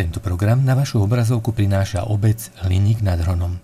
Tento program na vašu obrazovku prináša obec Hliník nad Hronom.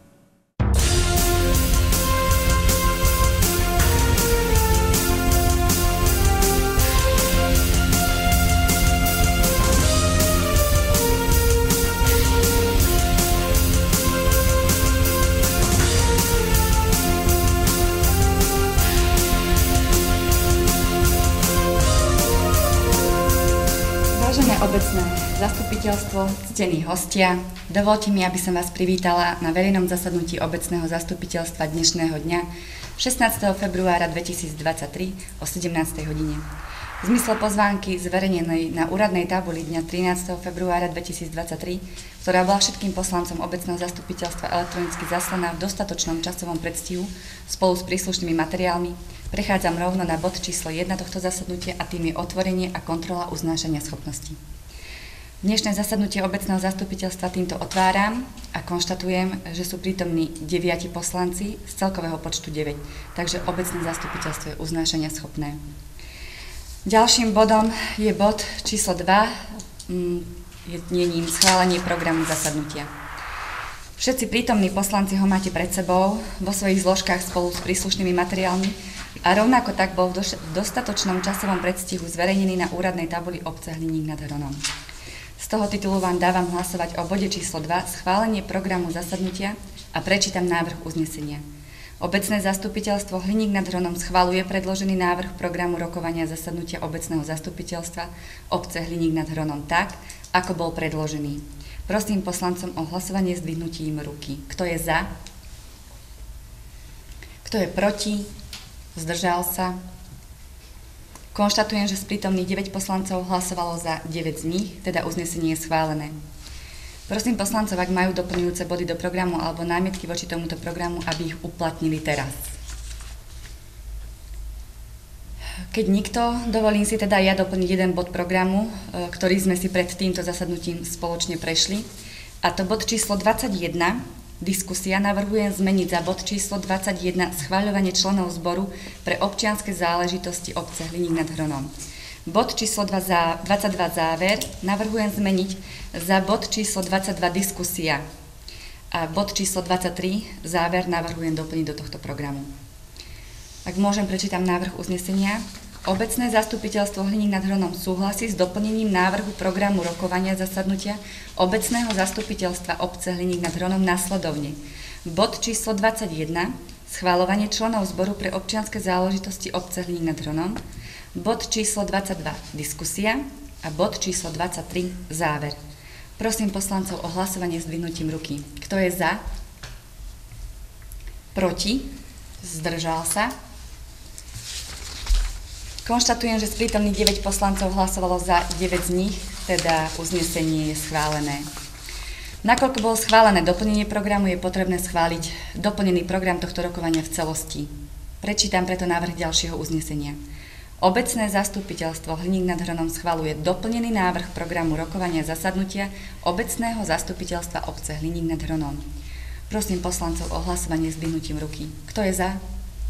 Obecné zastupiteľstvo, ctení hostia, dovoľte mi, aby som vás privítala na verejnom zasadnutí obecného zastupiteľstva dnešného dňa 16. februára 2023 o 17. hodine. V zmysle pozvánky zverejnenej na úradnej tabuli dňa 13. februára 2023, ktorá bola všetkým poslancom obecného zastupiteľstva elektronicky zaslaná v dostatočnom časovom predstihu spolu s príslušnými materiálmi, prechádzam rovno na bod číslo 1 tohto zasadnutia a tým je otvorenie a kontrola uznášania schopností. Dnešné zasadnutie obecného zastupiteľstva týmto otváram a konštatujem, že sú prítomní 9 poslanci z celkového počtu 9, takže obecné zastupiteľstvo je uznášania schopné. Ďalším bodom je bod číslo 2, je ním schválenie programu zasadnutia. Všetci prítomní poslanci ho máte pred sebou vo svojich zložkách spolu s príslušnými materiálmi a rovnako tak bol v dostatočnom časovom predstihu zverejnený na úradnej tabuli obce Hliník nad Hronom. Z toho titulu vám dávam hlasovať o bode číslo 2, schválenie programu zasadnutia a prečítam návrh uznesenia. Obecné zastupiteľstvo Hliník nad Hronom schvaľuje predložený návrh programu rokovania zasadnutia obecného zastupiteľstva obce Hliník nad Hronom tak, ako bol predložený. Prosím poslancom o hlasovanie s dvihnutím ruky. Kto je za? Kto je proti? Zdržal sa? Konštatujem, že z prítomných 9 poslancov hlasovalo za 9 z nich, teda uznesenie je schválené. Prosím poslancov, ak majú doplňujúce body do programu alebo námietky voči tomuto programu, aby ich uplatnili teraz. Keď nikto, dovolím si teda ja doplniť jeden bod programu, ktorý sme si pred týmto zasadnutím spoločne prešli. A to bod číslo 21, diskusia, navrhujem zmeniť za bod číslo 21 schvaľovanie členov zboru pre občianske záležitosti obce Hliník nad Hronom. Bod číslo 22 záver navrhujem zmeniť za bod číslo 22 diskusia a bod číslo 23 záver navrhujem doplniť do tohto programu. Ak môžem, prečítam návrh uznesenia. Obecné zastupiteľstvo Hliník nad Hronom súhlasí s doplnením návrhu programu rokovania zasadnutia obecného zastupiteľstva obce Hliník nad Hronom nasledovne. Bod číslo 21 schvaľovanie členov zboru pre občianske záležitosti obce Hliník nad Hronom. Bod číslo 22 diskusia a bod číslo 23 záver. Prosím poslancov o hlasovanie s dvihnutím ruky. Kto je za? Proti? Zdržal sa? Konštatujem, že z prítomných 9 poslancov hlasovalo za 9 z nich, teda uznesenie je schválené. Nakoľko bolo schválené doplnenie programu, je potrebné schváliť doplnený program tohto rokovania v celosti. Prečítam preto návrh ďalšieho uznesenia. Obecné zastupiteľstvo Hliník nad Hronom schvaľuje doplnený návrh programu rokovania zasadnutia obecného zastupiteľstva obce Hliník nad Hronom. Prosím poslancov o hlasovanie s dvihnutím ruky. Kto je za?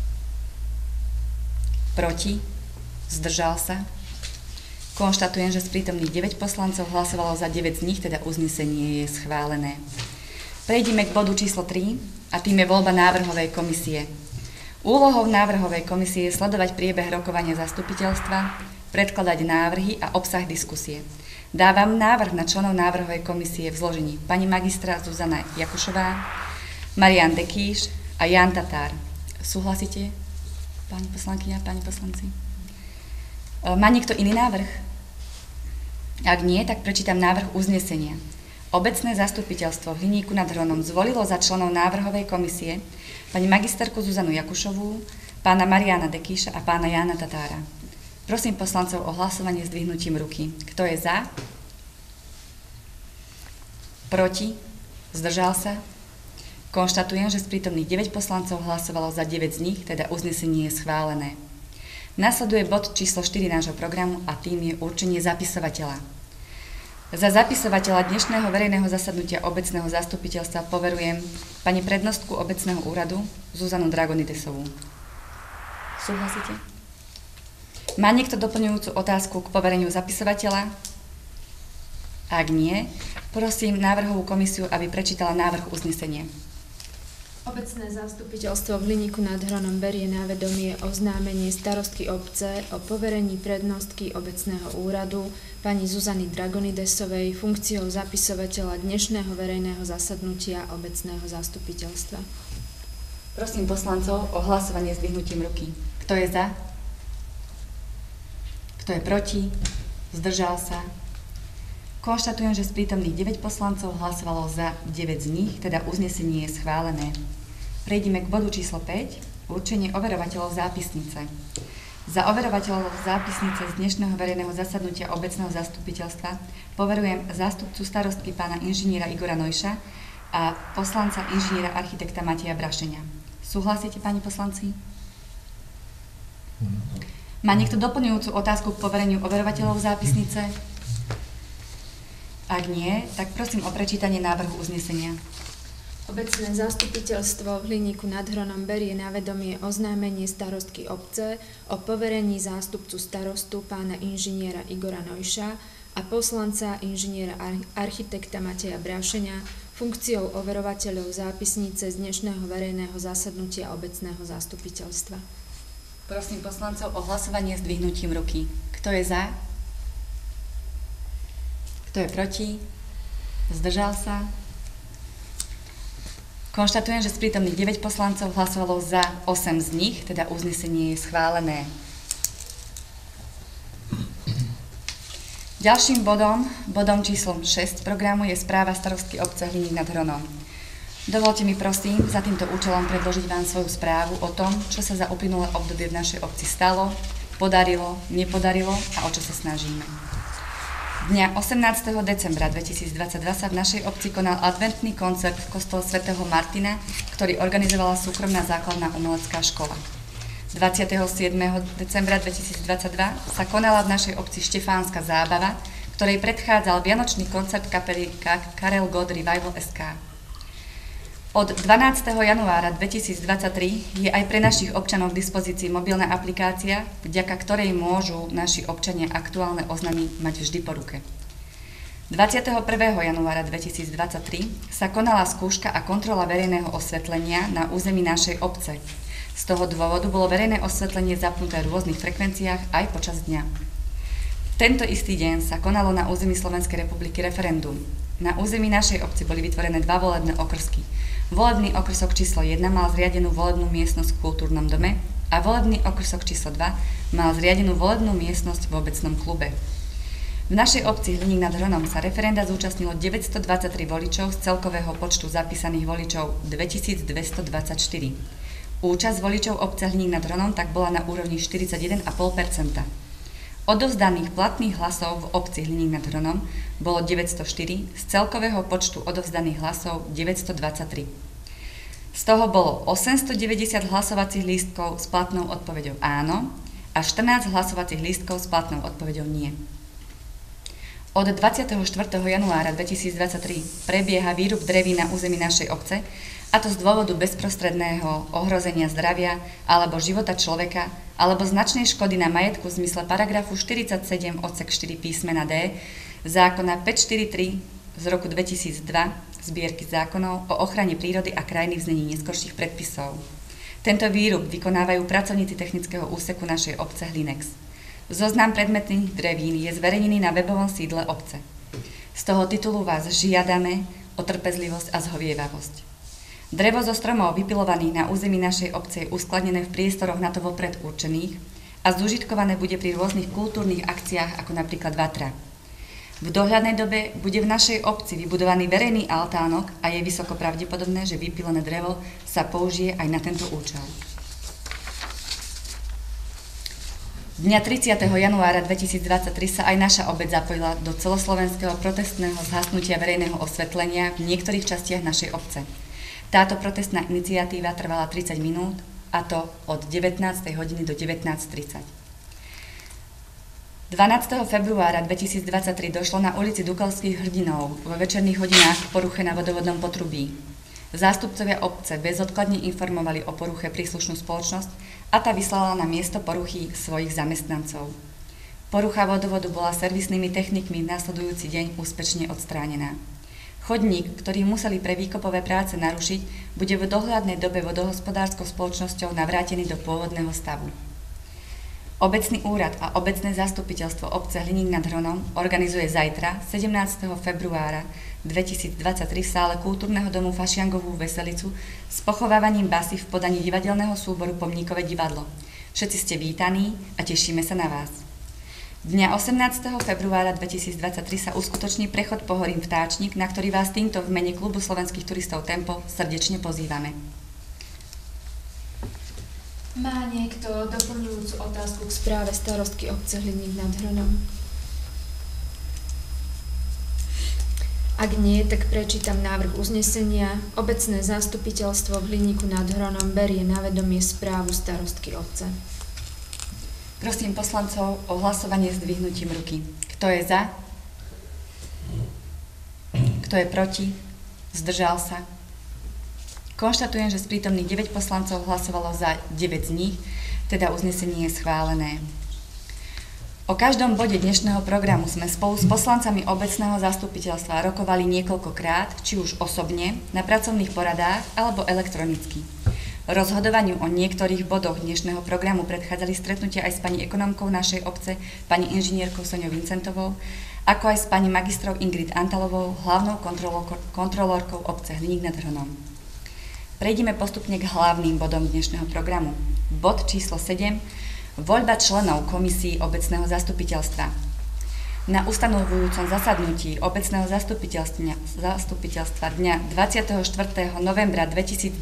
Proti? Zdržal sa? Konštatujem, že z prítomných 9 poslancov hlasovalo za 9 z nich, teda uznesenie je schválené. Prejdime k bodu číslo 3 a tým je voľba návrhovej komisie. Úlohou návrhovej komisie je sledovať priebeh rokovania zastupiteľstva, predkladať návrhy a obsah diskusie. Dávam návrh na členov návrhovej komisie v zložení pani magistra Zuzana Jakušová, Marián Dekíš a Ján Tatár. Súhlasíte, pani poslankyňa, pani poslanci? Má niekto iný návrh? Ak nie, tak prečítam návrh uznesenia. Obecné zastupiteľstvo v Hliníku nad Hronom zvolilo za členov návrhovej komisie pani magisterku Zuzanu Jakušovú, pána Mariána Dekíša a pána Jána Tatára. Prosím poslancov o hlasovanie s dvihnutím ruky. Kto je za? Proti? Zdržal sa? Konštatujem, že z prítomných 9 poslancov hlasovalo za 9 z nich, teda uznesenie je schválené. Nasleduje bod číslo 4 nášho programu a tým je určenie zapisovateľa. Za zapisovateľa dnešného verejného zasadnutia obecného zastupiteľstva poverujem pani prednostku obecného úradu Zuzanu Dragonidesovú. Súhlasíte? Má niekto doplňujúcu otázku k povereniu zapisovateľa? Ak nie, Prosím návrhovú komisiu, aby prečítala návrh uznesenia. Obecné zastupiteľstvo v Hliníku nad Hronom berie na vedomie oznámenie starostky obce o poverení prednostky obecného úradu pani Zuzany Dragonidesovej funkciou zapisovateľa dnešného verejného zasadnutia obecného zastupiteľstva. Prosím poslancov o hlasovanie s dvihnutím ruky. Kto je za? Kto je proti? Zdržal sa? Konštatujem, že z prítomných 9 poslancov hlasovalo za 9 z nich, teda uznesenie je schválené. Prejdeme k bodu číslo 5, určenie overovateľov zápisnice. Za overovateľov zápisnice z dnešného verejného zasadnutia obecného zastupiteľstva poverujem zástupcu starostky pána inžiniera Igora Nojša a poslanca inžiniera architekta Mateja Brašeňa. Súhlasíte, páni poslanci? Má niekto doplňujúcu otázku k povereniu overovateľov zápisnice? Ak nie, tak prosím o prečítanie návrhu uznesenia. Obecné zastupiteľstvo v Hliníku nad Hronom berie na vedomie oznámenie starostky obce o poverení zástupcu starostu pána inžiniera Igora Nojša a poslanca inžiniera architekta Mateja Brašeňa funkciou overovateľov zápisnice z dnešného verejného zasadnutia obecného zastupiteľstva. Prosím poslancov o hlasovanie s dvihnutím ruky. Kto je za? Kto je proti? Zdržal sa? Konštatujem, že z prítomných 9 poslancov hlasovalo za 8 z nich, teda uznesenie je schválené. Ďalším bodom číslom 6 programu je správa starostky obce Hliník nad Hronom. Dovolte mi prosím za týmto účelom predložiť vám svoju správu o tom, čo sa za uplynulé obdobie v našej obci stalo, podarilo, nepodarilo a o čo sa snažíme. Dňa 18. decembra 2022 sa v našej obci konal adventný koncert v kostole svätého Martina, ktorý organizovala súkromná základná umelecká škola. 27. decembra 2022 sa konala v našej obci štefánska zábava, ktorej predchádzal vianočný koncert kapely Karel God Revival SK. Od 12. januára 2023 je aj pre našich občanov k dispozícii mobilná aplikácia, vďaka ktorej môžu naši občania aktuálne oznamy mať vždy po ruke. 21. januára 2023 sa konala skúška a kontrola verejného osvetlenia na území našej obce. Z toho dôvodu bolo verejné osvetlenie zapnuté v rôznych frekvenciách aj počas dňa. Tento istý deň sa konalo na území Slovenskej republiky referendum. Na území našej obci boli vytvorené 2 volebné okrsky. Volebný okrsok číslo 1 mal zriadenú volebnú miestnosť v kultúrnom dome a volebný okrsok číslo 2 mal zriadenú volebnú miestnosť v obecnom klube. V našej obci Hliník nad Hronom sa referenda zúčastnilo 923 voličov z celkového počtu zapísaných voličov 2224. Účasť voličov obce Hliník nad Hronom tak bola na úrovni 41,5%. Odovzdaných platných hlasov v obci Hliník nad Hronom bolo 904, z celkového počtu odovzdaných hlasov 923. Z toho bolo 890 hlasovacích lístkov s platnou odpoveďou áno a 14 hlasovacích lístkov s platnou odpoveďou nie. Od 24. januára 2023 prebieha výrub dreví na území našej obce, a to z dôvodu bezprostredného ohrozenia zdravia alebo života človeka alebo značnej škody na majetku v zmysle paragrafu 47 odsek 4 písmena D zákona 543 z roku 2002 zbierky zákonov o ochrane prírody a krajiny v znení neskorších predpisov. Tento výrub vykonávajú pracovníci technického úseku našej obce Hlinex. Zoznam predmetných drevín je zverejnený na webovom sídle obce. Z toho titulu vás žiadame o trpezlivosť a zhovievavosť. Drevo zo stromov vypilovaných na území našej obce je uskladnené v priestoroch na to vopred určených a zužitkované bude pri rôznych kultúrnych akciách ako napríklad Vatra. V dohľadnej dobe bude v našej obci vybudovaný verejný altánok a je vysoko pravdepodobné, že vypilené drevo sa použije aj na tento účel. Dňa 30. januára 2023 sa aj naša obec zapojila do celoslovenského protestného zhasnutia verejného osvetlenia v niektorých častiach našej obce. Táto protestná iniciatíva trvala 30 minút, a to od 19. hodiny do 19:30. 12. februára 2023 došlo na ulici Dukalských hrdinov vo večerných hodinách k poruche na vodovodnom potrubí. Zástupcovia obce bezodkladne informovali o poruche príslušnú spoločnosť a tá vyslala na miesto poruchy svojich zamestnancov. Porucha vodovodu bola servisnými technikmi v nasledujúci deň úspešne odstránená. Chodník, ktorý museli pre výkopové práce narušiť, bude v dohľadnej dobe vodohospodárskou spoločnosťou navrátený do pôvodného stavu. Obecný úrad a obecné zastupiteľstvo obce Hliník nad Hronom organizuje zajtra, 17. februára 2023 v sále Kultúrneho domu Fašiangovú Veselicu s pochovávaním basy v podaní divadelného súboru Pomníkové divadlo. Všetci ste vítaní a tešíme sa na vás. Dňa 18. februára 2023 sa uskutoční prechod Pohorím Vtáčnik, na ktorý vás týmto v mene Klubu slovenských turistov Tempo srdečne pozývame. Má niekto doplňujúcu otázku k správe starostky obce Hliník nad Hronom? Ak nie, tak prečítam návrh uznesenia. Obecné zastupiteľstvo v Hliníku nad Hronom berie na vedomie správu starostky obce. Prosím poslancov o hlasovanie s dvihnutím ruky. Kto je za? Kto je proti? Zdržal sa? Konštatujem, že z prítomných 9 poslancov hlasovalo za 9 z nich, teda uznesenie je schválené. O každom bode dnešného programu sme spolu s poslancami obecného zastupiteľstva rokovali niekoľkokrát, či už osobne, na pracovných poradách alebo elektronicky. Rozhodovaniu o niektorých bodoch dnešného programu predchádzali stretnutia aj s pani ekonomkou našej obce, pani inžinierkou Soňou Vincentovou, ako aj s pani magistrou Ingrid Antalovou, hlavnou kontrolórkou obce Hliník nad Hronom. Prejdeme postupne k hlavným bodom dnešného programu. Bod číslo 7. Voľba členov komisí obecného zastupiteľstva. Na ustanovujúcom zasadnutí obecného zastupiteľstva dňa 24. novembra 2022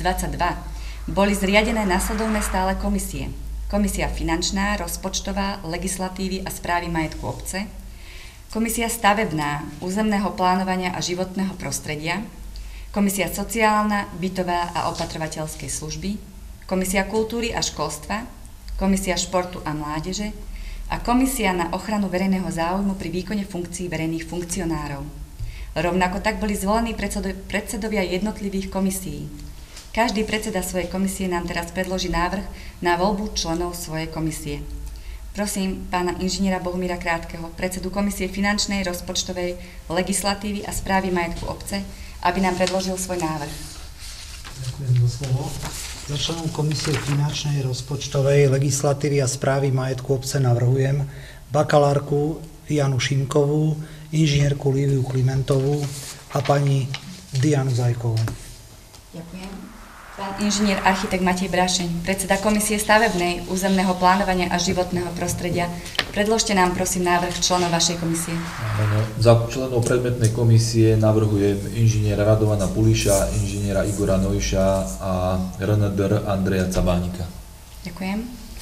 boli zriadené nasledovné stále komisie. Komisia finančná, rozpočtová, legislatívy a správy majetku obce, komisia stavebná, územného plánovania a životného prostredia, komisia sociálna, bytová a opatrovateľskej služby, komisia kultúry a školstva, komisia športu a mládeže a komisia na ochranu verejného záujmu pri výkone funkcií verejných funkcionárov. Rovnako tak boli zvolení predsedovia jednotlivých komisií. Každý predseda svojej komisie nám teraz predloží návrh na voľbu členov svojej komisie. Prosím pána inžiniera Bohumíra Krátkeho, predsedu komisie finančnej, rozpočtovej, legislatívy a správy majetku obce, aby nám predložil svoj návrh. Ďakujem za slovo. Za členom komisie finančnej, rozpočtovej, legislatívy a správy majetku obce navrhujem bakalárku Janu Šimkovú, inžinierku Líviu Klimentovú a pani Dianu Zajkovú. Ďakujem. Pán inžinier architekt Matej Brašeň, predseda komisie stavebnej, územného plánovania a životného prostredia. Predložte nám prosím návrh členov vašej komisie. Za členov predmetnej komisie navrhujem inžiniera Radovana Puliša, inžiniera Igora Nojša a RNDR Andreja Cabánika. Ďakujem.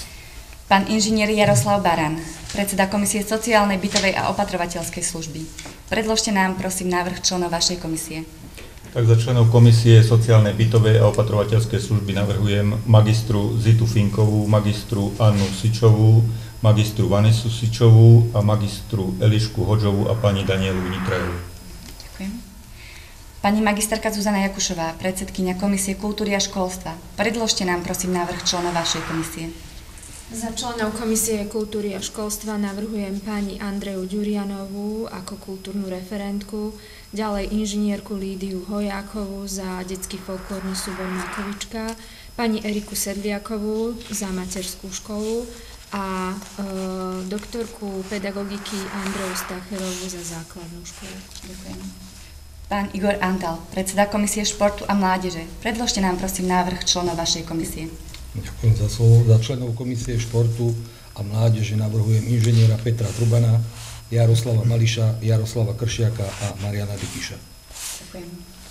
Pán inžinier Jaroslav Baran, predseda komisie sociálnej, bytovej a opatrovateľskej služby. Predložte nám prosím návrh členov vašej komisie. Tak za členov komisie sociálnej, bytovej a opatrovateľskej služby navrhujem magistru Zitu Finkovú, magistru Annu Sičovú, magistru Vanesu Sičovú a magistru Elišku Hodžovú a pani Danielu Nitrajovú. Ďakujem. Pani magisterka Zuzana Jakušová, predsedkyňa komisie kultúry a školstva. Predložte nám prosím návrh členov vašej komisie. Za členov komisie kultúry a školstva navrhujem pani Andreju Ďurianovú ako kultúrnu referentku, ďalej inžinierku Lídiu Hojákovú za detský folklórny súbor Makovička, pani Eriku Sedliakovú za materskú školu a doktorku pedagogiky Andreju Stacherovú za základnú školu. Ďakujem. Pán Igor Antal, predseda komisie športu a mládeže. Predložte nám prosím návrh členov vašej komisie. Ďakujem za slovo. Za členov komisie športu a mládeže navrhujem inžiniera Petra Trubana, Jaroslava Mališa, Jaroslava Kršiaka a Mariana Dykiša. Ďakujem.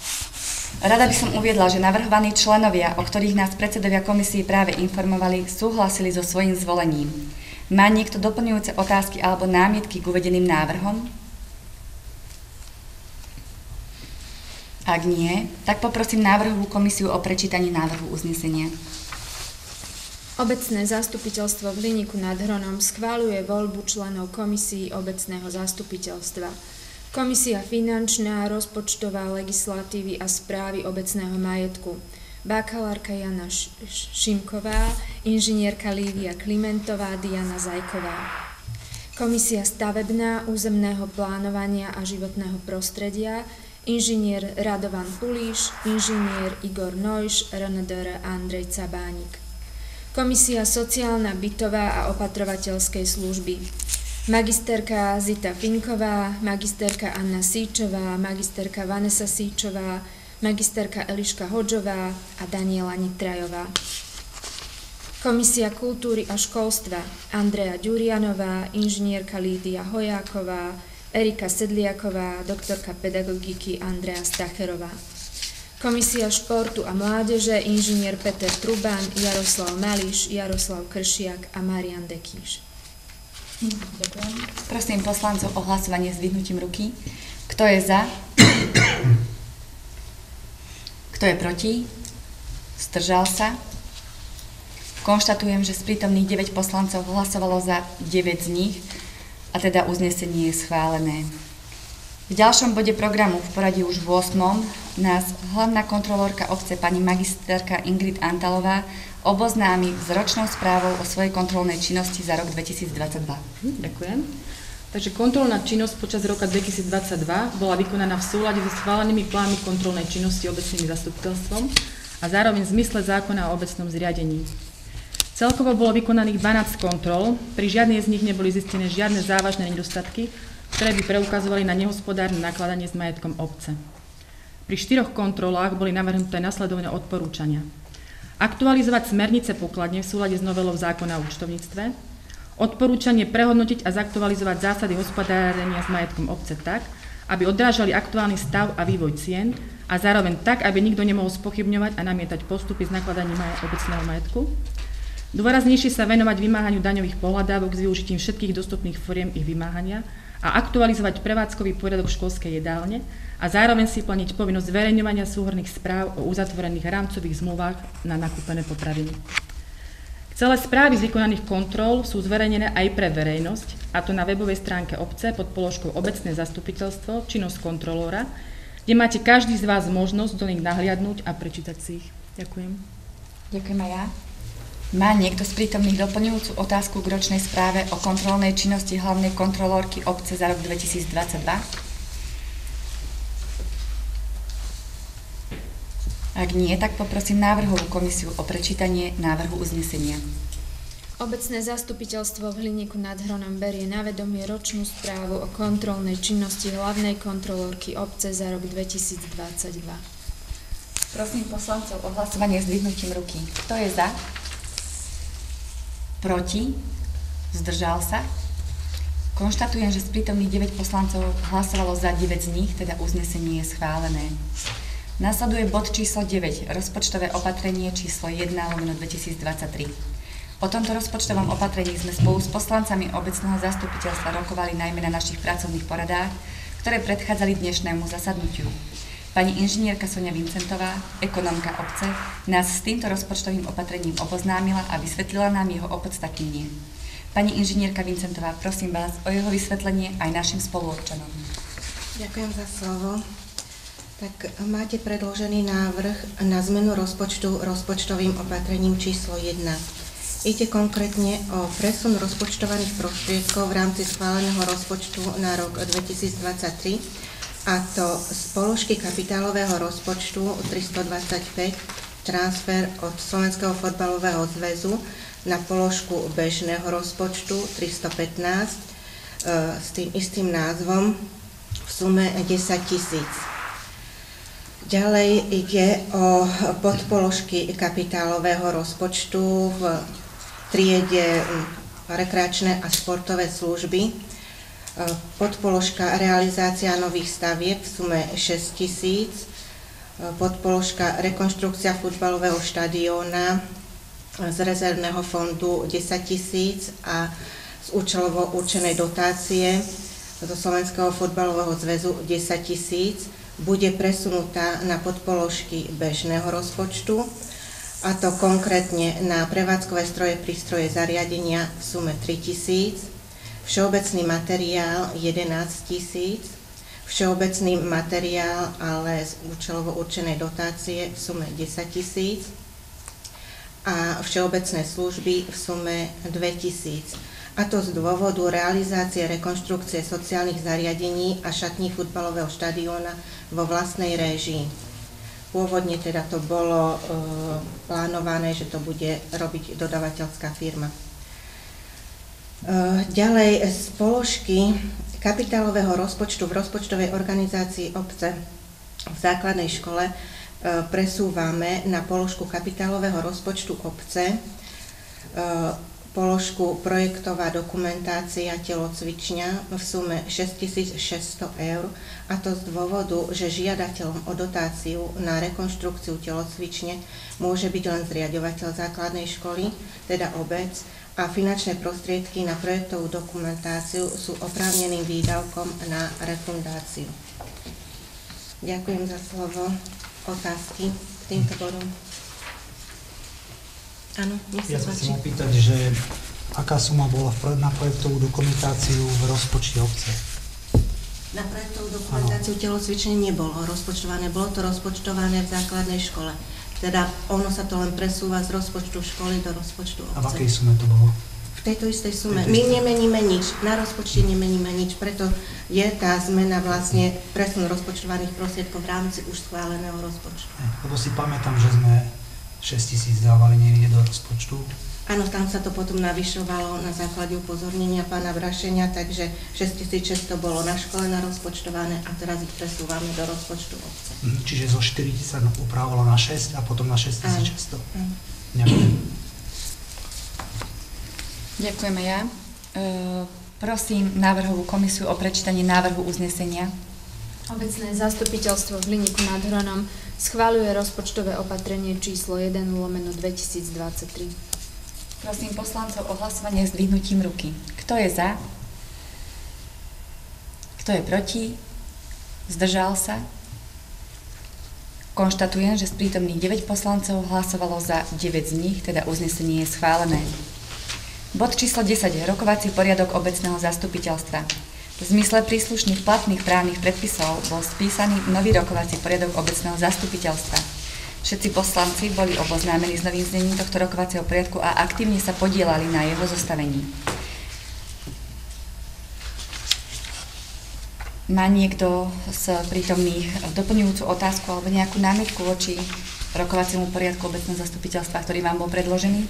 Rada by som uviedla, že navrhovaní členovia, o ktorých nás predsedovia komisii práve informovali, súhlasili so svojím zvolením. Má niekto doplňujúce otázky alebo námietky k uvedeným návrhom? Ak nie, tak poprosím návrhovú komisiu o prečítanie návrhu uznesenia. Obecné zastupiteľstvo v Hliníku nad Hronom schváľuje voľbu členov komisí obecného zastupiteľstva. Komisia finančná, rozpočtová, legislatívy a správy obecného majetku. Bakalárka Jana Šimková, inžinierka Lívia Klimentová, Diana Zajková. Komisia stavebná, územného plánovania a životného prostredia, inžinier Radovan Pulíš, inžinier Igor Nojš, RNDR Andrej Cabánik. Komisia sociálna, bytová a opatrovateľskej služby. Magisterka Zita Finková, magisterka Anna Síčová, magisterka Vanessa Síčová, magisterka Eliška Hodžová a Daniela Nitrajová. Komisia kultúry a školstva Andrea Ďurianová, inžinierka Lídia Hojáková, Erika Sedliaková, doktorka pedagogiky Andrea Stacherová. Komisia športu a mládeže inžinier Peter Truban, Jaroslav Mališ, Jaroslav Kršiak a Marian Dekíš. Ďakujem. Prosím poslancov o hlasovanie s vyhnutím ruky. Kto je za? Kto je proti? Zdržal sa? Konštatujem, že z prítomných 9 poslancov hlasovalo za 9 z nich a teda uznesenie je schválené. V ďalšom bode programu, v poradí už v 8. nás hlavná kontrolórka obce pani magisterka Ingrid Antalová oboznámi s ročnou správou o svojej kontrolnej činnosti za rok 2022. Ďakujem. Takže kontrolná činnosť počas roka 2022 bola vykonaná v súlade so schválenými plánmi kontrolnej činnosti obecným zastupiteľstvom a zároveň v zmysle zákona o obecnom zriadení. Celkovo bolo vykonaných 12 kontrol, pri žiadnej z nich neboli zistené žiadne závažné nedostatky, ktoré by preukazovali na nehospodárne nakladanie s majetkom obce. Pri 4 kontrolách boli navrhnuté nasledovné odporúčania. Aktualizovať smernice pokladne v súlade s novelou zákona o účtovníctve, odporúčanie prehodnotiť a zaktualizovať zásady hospodárenia s majetkom obce tak, aby odrážali aktuálny stav a vývoj cien a zároveň tak, aby nikto nemohol spochybňovať a namietať postupy s nakladaním obecného majetku. Dôraznejšie sa venovať vymáhaniu daňových pohľadávok s využitím všetkých dostupných foriem ich vymáhania a aktualizovať prevádzkový poriadok školskej jedálne a zároveň si plniť povinnosť zverejňovania súhrnných správ o uzatvorených rámcových zmluvách na nakúpené potraviny. Celé správy z vykonaných kontrol sú zverejnené aj pre verejnosť, a to na webovej stránke obce pod položkou Obecné zastupiteľstvo, činnosť kontrolóra, kde máte každý z vás možnosť do nich nahliadnúť a prečítať si ich. Ďakujem. Ďakujem aj ja. Má niekto z prítomných doplňujúcu otázku k ročnej správe o kontrolnej činnosti hlavnej kontrolórky obce za rok 2022? Ak nie, tak poprosím návrhovú komisiu o prečítanie návrhu uznesenia. Obecné zastupiteľstvo v Hliníku nad Hronom berie na vedomie ročnú správu o kontrolnej činnosti hlavnej kontrolórky obce za rok 2022. Prosím poslancov o hlasovanie s dvihnutím ruky. Kto je za? Proti? Zdržal sa? Konštatujem, že z prítomných 9 poslancov hlasovalo za 9 z nich, teda uznesenie je schválené. Nasleduje bod číslo 9, rozpočtové opatrenie číslo 1/2023. O tomto rozpočtovom opatrení sme spolu s poslancami obecného zastupiteľstva rokovali najmä na našich pracovných poradách, ktoré predchádzali dnešnému zasadnutiu. Pani inžinierka Soňa Vincentová, ekonómka obce, nás s týmto rozpočtovým opatrením oboznámila a vysvetlila nám jeho opodstatnenie. Pani inžinierka Vincentová, prosím vás o jeho vysvetlenie aj našim spoluobčanom. Ďakujem za slovo. Tak máte predložený návrh na zmenu rozpočtu rozpočtovým opatrením číslo 1. Ide konkrétne o presun rozpočtovaných prostriedkov v rámci schváleného rozpočtu na rok 2023, a to z položky kapitálového rozpočtu 325 transfer od Slovenského fotbalového zväzu na položku bežného rozpočtu 315 s tým istým názvom v sume 10 000. Ďalej ide o podpoložky kapitálového rozpočtu v triede rekreačné a športové služby. Podpoložka realizácia nových stavieb v sume 6 000, podpoložka rekonštrukcia futbalového štadióna z rezervného fondu 10 000 a z účelovo určenej dotácie zo Slovenského futbalového zväzu 10 000 bude presunutá na podpoložky bežného rozpočtu, a to konkrétne na prevádzkové stroje, prístroje, zariadenia v sume 3 000, všeobecný materiál 11 000, všeobecný materiál, ale z účelovo určenej dotácie v sume 10 000 a všeobecné služby v sume 2 000. a to z dôvodu realizácie rekonštrukcie sociálnych zariadení a šatní futbalového štadióna vo vlastnej réžii. Pôvodne teda to bolo plánované, že to bude robiť dodavateľská firma. Ďalej z položky kapitálového rozpočtu v rozpočtovej organizácii obce v základnej škole presúvame na položku kapitálového rozpočtu obce položku projektová dokumentácia telocvičňa v sume 6600 eur, a to z dôvodu, že žiadateľom o dotáciu na rekonštrukciu telocvične môže byť len zriaďovateľ základnej školy, teda obec, a finančné prostriedky na projektovú dokumentáciu sú oprávneným výdavkom na refundáciu. Ďakujem za slovo. Otázky k týmto bodom? Áno, nech sa páči. Ja sa chcem opýtať, že aká suma bola na projektovú dokumentáciu v rozpočte obce? Na projektovú dokumentáciu telocvične nebolo rozpočtované, bolo to rozpočtované v základnej škole. Teda ono sa to len presúva z rozpočtu školy do rozpočtu obce. A v akej sume to bolo? V tejto istej sume. My nemeníme nič, na rozpočte nemeníme nič, preto je tá zmena vlastne presun rozpočtovaných prostriedkov v rámci už schváleného rozpočtu. Lebo si pamätám, že sme 6 000 dávali niekde do rozpočtu. Áno, tam sa to potom navyšovalo na základe upozornenia pána Brašenia, takže 6600 bolo na škole narozpočtované a teraz ich presúvame do rozpočtu obce. Čiže zo 4 000 sa upravilo na 6 a potom na 6600. Ďakujem. Ďakujeme ja. Prosím návrhovú komisiu o prečítanie návrhu uznesenia. Obecné zastupiteľstvo v Hliníku nad Hronom schvaľuje rozpočtové opatrenie číslo 1/2023. Prosím poslancov o hlasovanie s dvihnutím ruky. Kto je za? Kto je proti? Zdržal sa? Konštatujem, že z prítomných 9 poslancov hlasovalo za 9 z nich, teda uznesenie je schválené. Bod číslo 10. Rokovací poriadok obecného zastupiteľstva. V zmysle príslušných platných právnych predpisov bol spísaný nový rokovací poriadok obecného zastupiteľstva. Všetci poslanci boli oboznámení s novým znením tohto rokovacieho poriadku a aktívne sa podielali na jeho zostavení. Má niekto z prítomných doplňujúcu otázku alebo nejakú námietku voči rokovaciemu poriadku obecného zastupiteľstva, ktorý vám bol predložený?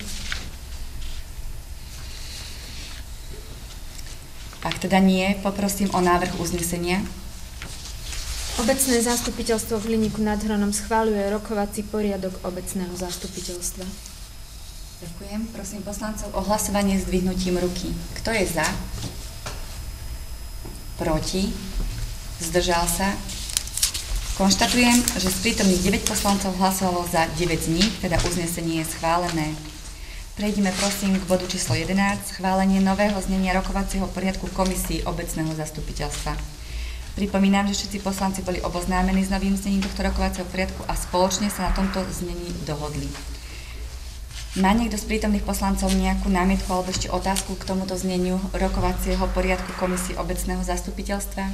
Ak teda nie, poprosím o návrh uznesenia. Obecné zastupiteľstvo v Hliníku nad Hronom schvaľuje rokovací poriadok obecného zastupiteľstva. Ďakujem. Prosím poslancov o hlasovanie s dvihnutím ruky. Kto je za? Proti? Zdržal sa? Konštatujem, že z prítomných 9 poslancov hlasovalo za 9 z nich, teda uznesenie je schválené. Prejdime prosím k bodu číslo 11, schválenie nového znenia rokovacieho poriadku komisii obecného zastupiteľstva. Pripomínam, že všetci poslanci boli oboznámení s novým znením tohto rokovacieho poriadku a spoločne sa na tomto znení dohodli. Má niekto z prítomných poslancov nejakú námietku alebo ešte otázku k tomuto zneniu rokovacieho poriadku komisii obecného zastupiteľstva?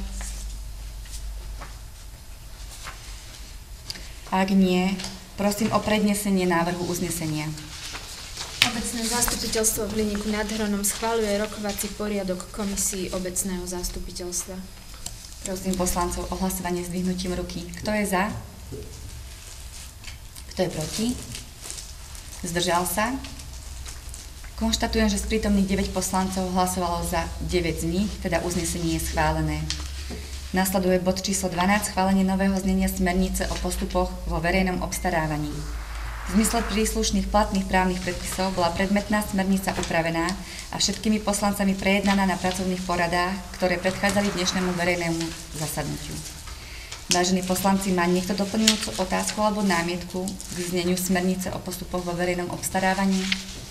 Ak nie, prosím o prednesenie návrhu uznesenia. Obecné zastupiteľstvo v Hliníku nad Hronom schvaľuje rokovací poriadok komisii obecného zastupiteľstva. Prosím poslancov o hlasovanie s dvihnutím ruky. Kto je za? Kto je proti? Zdržal sa? Konštatujem, že z prítomných 9 poslancov hlasovalo za 9 z nich, teda uznesenie je schválené. Nasleduje bod číslo 12, schválenie nového znenia smernice o postupoch vo verejnom obstarávaní. V zmysle príslušných platných právnych predpisov bola predmetná smernica upravená a všetkými poslancami prejednaná na pracovných poradách, ktoré predchádzali dnešnému verejnému zasadnutiu. Vážení poslanci, má niekto doplňujúcu otázku alebo námietku k zneniu smernice o postupoch vo verejnom obstarávaní?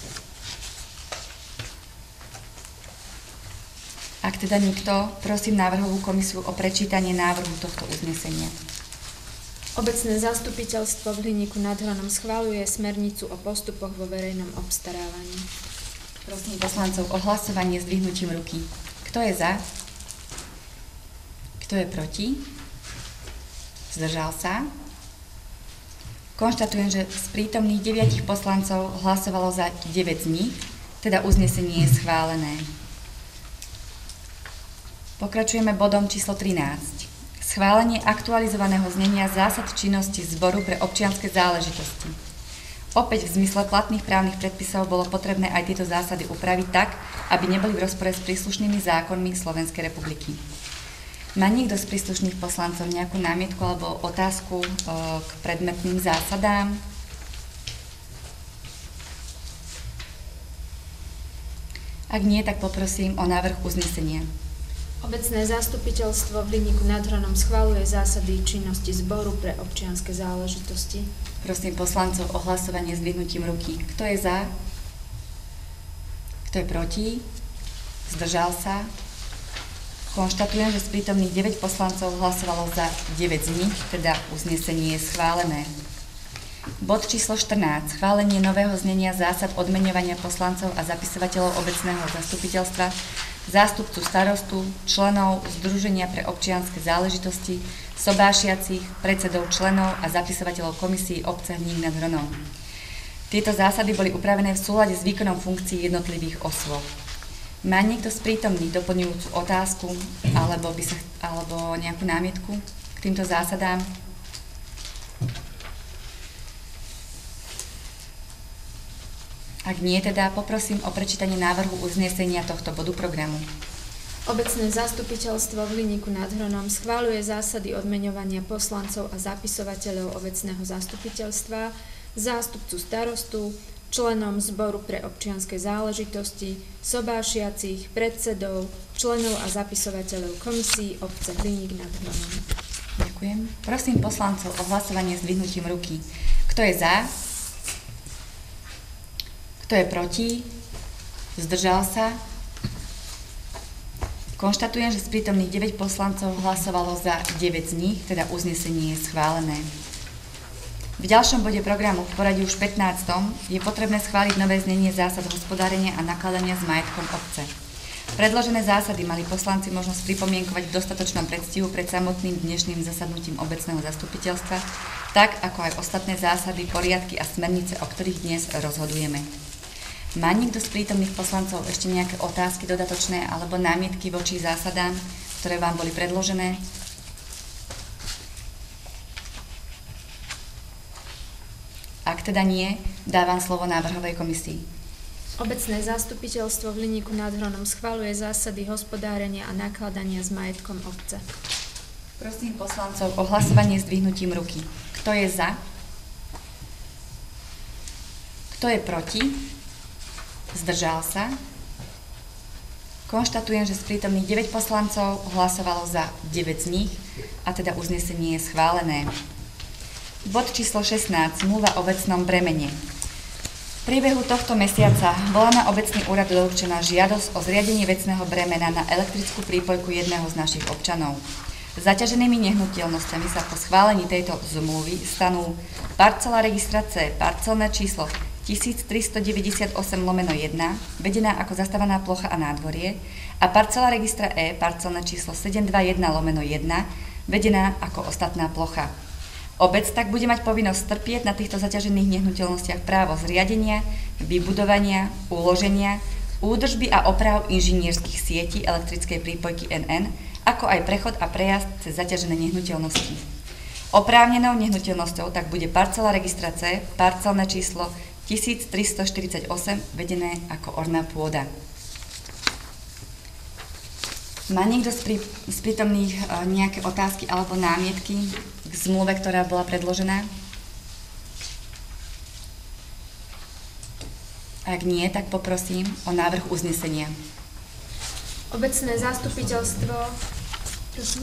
Ak teda nikto, prosím návrhovú komisiu o prečítanie návrhu tohto uznesenia. Obecné zastupiteľstvo v Hliníku nad Hronom schvaľuje smernicu o postupoch vo verejnom obstarávaní. Prosím poslancov o hlasovanie s dvihnutím ruky. Kto je za? Kto je proti? Zdržal sa? Konštatujem, že z prítomných 9 poslancov hlasovalo za 9 z nich, teda uznesenie je schválené. Pokračujeme bodom číslo 13. Schválenie aktualizovaného znenia zásad činnosti Zboru pre občianske záležitosti. Opäť v zmysle platných právnych predpisov bolo potrebné aj tieto zásady upraviť tak, aby neboli v rozpore s príslušnými zákonmi Slovenskej republiky. Má niekto z príslušných poslancov nejakú námietku alebo otázku k predmetným zásadám? Ak nie, tak poprosím o návrh uznesenia. Obecné zastupiteľstvo v Hliníku nad Hronom schvaľuje zásady činnosti Zboru pre občianske záležitosti. Prosím poslancov o hlasovanie s dvihnutím ruky. Kto je za? Kto je proti? Zdržal sa? Konštatujem, že z prítomných 9 poslancov hlasovalo za 9 z nich, teda uznesenie je schválené. Bod číslo 14. Schválenie nového znenia zásad odmeňovania poslancov a zapisovateľov obecného zastupiteľstva, zástupcu starostu, členov Združenia pre občianske záležitosti, sobášiacich, predsedov členov a zapisovateľov komisí obce Hliník nad Hronom. Tieto zásady boli upravené v súlade s výkonom funkcií jednotlivých osôb. Má niekto z prítomných doplňujúcu otázku alebo nejakú námietku k týmto zásadám? Ak nie, teda poprosím o prečítanie návrhu uznesenia tohto bodu programu. Obecné zastupiteľstvo v Hliníku nad Hronom schvaľuje zásady odmeňovania poslancov a zapisovateľov obecného zastupiteľstva, zástupcu starostu, členom Zboru pre občianske záležitosti, sobášiacich, predsedov, členov a zapisovateľov komisí obce Hliník nad Hronom. Ďakujem. Prosím poslancov o hlasovanie s dvihnutím ruky. Kto je za? Kto je proti? Zdržal sa? Konštatujem, že z prítomných 9 poslancov hlasovalo za 9 z nich, teda uznesenie je schválené. V ďalšom bode programu, v poradí už 15. je potrebné schváliť nové znenie zásad hospodárenia a nakladania s majetkom obce. Predložené zásady mali poslanci možnosť pripomienkovať v dostatočnom predstihu pred samotným dnešným zasadnutím obecného zastupiteľstva, tak ako aj ostatné zásady, poriadky a smernice, o ktorých dnes rozhodujeme. Má niekto z prítomných poslancov ešte nejaké otázky dodatočné alebo námietky voči zásadám, ktoré vám boli predložené? Ak teda nie, dávam slovo návrhovej komisii. Obecné zastupiteľstvo v Hliníku nad Hronom schvaľuje zásady hospodárenia a nakladania s majetkom obce. Prosím poslancov o hlasovanie s dvihnutím ruky. Kto je za? Kto je proti? Zdržal sa? Konštatujem, že z prítomných 9 poslancov hlasovalo za 9 z nich a teda uznesenie je schválené. Bod číslo 16. Zmluva o vecnom bremene. V priebehu tohto mesiaca bola na obecný úrad doručená žiadosť o zriadenie vecného bremena na elektrickú prípojku jedného z našich občanov. Zaťaženými nehnuteľnosťami sa po schválení tejto zmluvy stanú parcela registra C, parcelné číslo 1398/1, vedená ako zastávaná plocha a nádvorie, a parcela registra E, parcelné číslo 721/1, vedená ako ostatná plocha. Obec tak bude mať povinnosť strpieť na týchto zaťažených nehnuteľnostiach právo zriadenia, vybudovania, uloženia, údržby a oprav inžinierských sietí elektrickej prípojky NN, ako aj prechod a prejazd cez zaťažené nehnuteľnosti. Oprávnenou nehnuteľnosťou tak bude parcela registra C, parcelné číslo 1348, vedené ako orná pôda. Má niekto z prítomných nejaké otázky alebo námietky k zmluve, ktorá bola predložená? Ak nie, tak poprosím o návrh uznesenia. Obecné zastupiteľstvo... Prosím?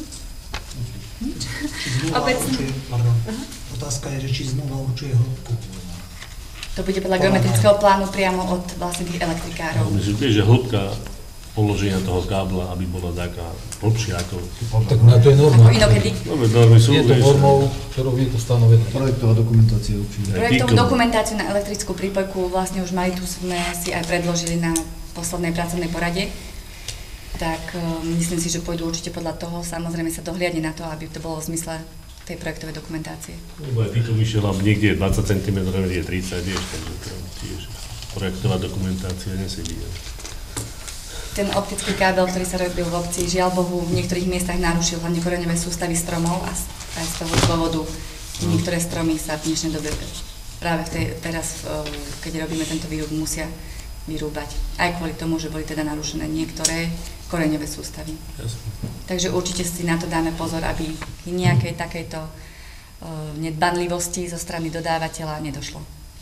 Otázka je, že či zmluva určuje hĺbku. To bude podľa geometrického plánu priamo od vlastne tých elektrikárov. Myslím, že hĺbka položenia toho kábla, aby bola taká hlbšia ako... Tak na to je norma. Inokedy. Normy sú, je to normou, ktorou je to stanovené. Projektová dokumentácia určite. Projektovú dokumentáciu na elektrickú prípojku vlastne už mali, tu sme si aj predložili na poslednej pracovnej porade. Tak myslím si, že pôjdu určite podľa toho. Samozrejme sa dohliadne na to, aby to bolo v zmysle tej projektovej dokumentácie. Lebo aj týto vyšiel, niekde je 20 cm, niekde je 30, vieš, takže to tiež projektová dokumentácia nesedí. ten optický kábel, ktorý sa robil v obci, žiaľ Bohu, v niektorých miestach narušil hlavne koreňové sústavy stromov a aj z toho dôvodu niektoré stromy sa v dnešnej dobe práve teraz, keď robíme tento výrub, musia vyrúbať. Aj kvôli tomu, že boli teda narušené niektoré koreňové sústavy. Jasne. Takže určite si na to dáme pozor, aby k nejakej takejto nedbanlivosti zo strany dodávateľa nedošlo.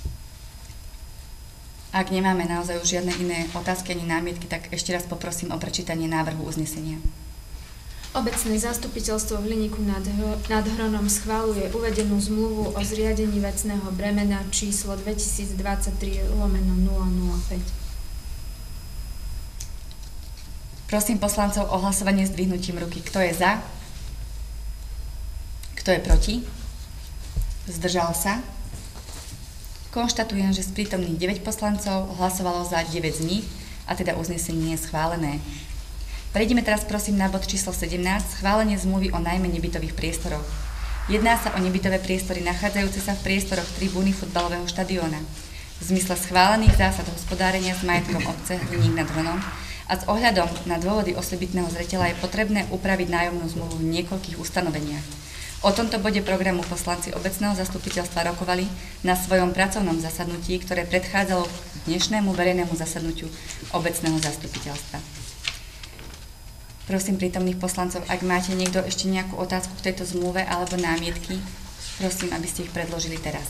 Ak nemáme naozaj už žiadne iné otázky ani námietky, tak ešte raz poprosím o prečítanie návrhu uznesenia. Obecné zastupiteľstvo v Hliníku nad Hronom schvaľuje uvedenú zmluvu o zriadení vecného bremena číslo 2023/005. Prosím poslancov o hlasovanie s dvihnutím ruky. Kto je za? Kto je proti? Zdržal sa? Konštatujem, že z prítomných 9 poslancov hlasovalo za 9 z nich a teda uznesenie je schválené. Prejdeme teraz prosím na bod číslo 17, schválenie zmluvy o nájme nebytových priestoroch. Jedná sa o nebytové priestory nachádzajúce sa v priestoroch tribúny futbalového štadióna. V zmysle schválených zásad hospodárenia s majetkom obce Hliník nad Hronom a s ohľadom na dôvody osobitného zreteľa je potrebné upraviť nájomnú zmluvu v niekoľkých ustanoveniach. O tomto bode programu poslanci obecného zastupiteľstva rokovali na svojom pracovnom zasadnutí, ktoré predchádzalo dnešnému verejnému zasadnutiu obecného zastupiteľstva. Prosím prítomných poslancov, ak máte niekto ešte nejakú otázku k tejto zmluve alebo námietky, prosím, aby ste ich predložili teraz.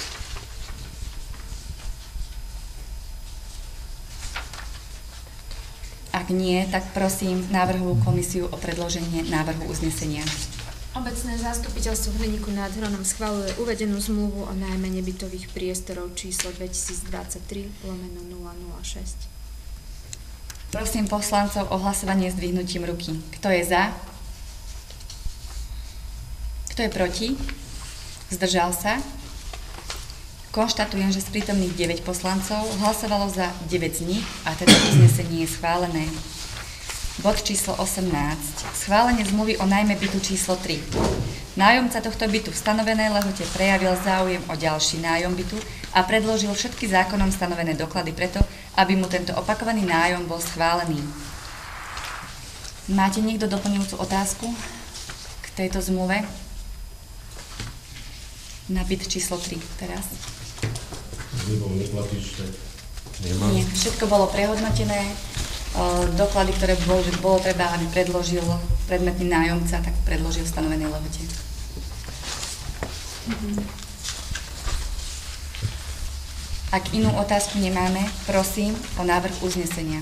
Ak nie, tak prosím návrhovú komisiu o predloženie návrhu uznesenia. Obecné zastupiteľstvo v Hliníku nad Hronom schvaľuje uvedenú zmluvu o nájme nebytových priestorov číslo 2023/006. Prosím poslancov o hlasovanie s dvihnutím ruky. Kto je za? Kto je proti? Zdržal sa? Konštatujem, že z prítomných 9 poslancov hlasovalo za 9 z nich a teda uznesenie je schválené. Bod číslo 18. Schválenie zmluvy o nájme bytu číslo 3. Nájomca tohto bytu v stanovenej lehote prejavil záujem o ďalší nájom bytu a predložil všetky zákonom stanovené doklady preto, aby mu tento opakovaný nájom bol schválený. Máte niekto doplňujúcu otázku k tejto zmluve? Na byt číslo 3 teraz. Nie, všetko bolo prehodnotené. Doklady, ktoré bolo treba, aby predložil predmetný nájomca, tak predložil v stanovenej lehote. Ak inú otázku nemáme, prosím o návrh uznesenia.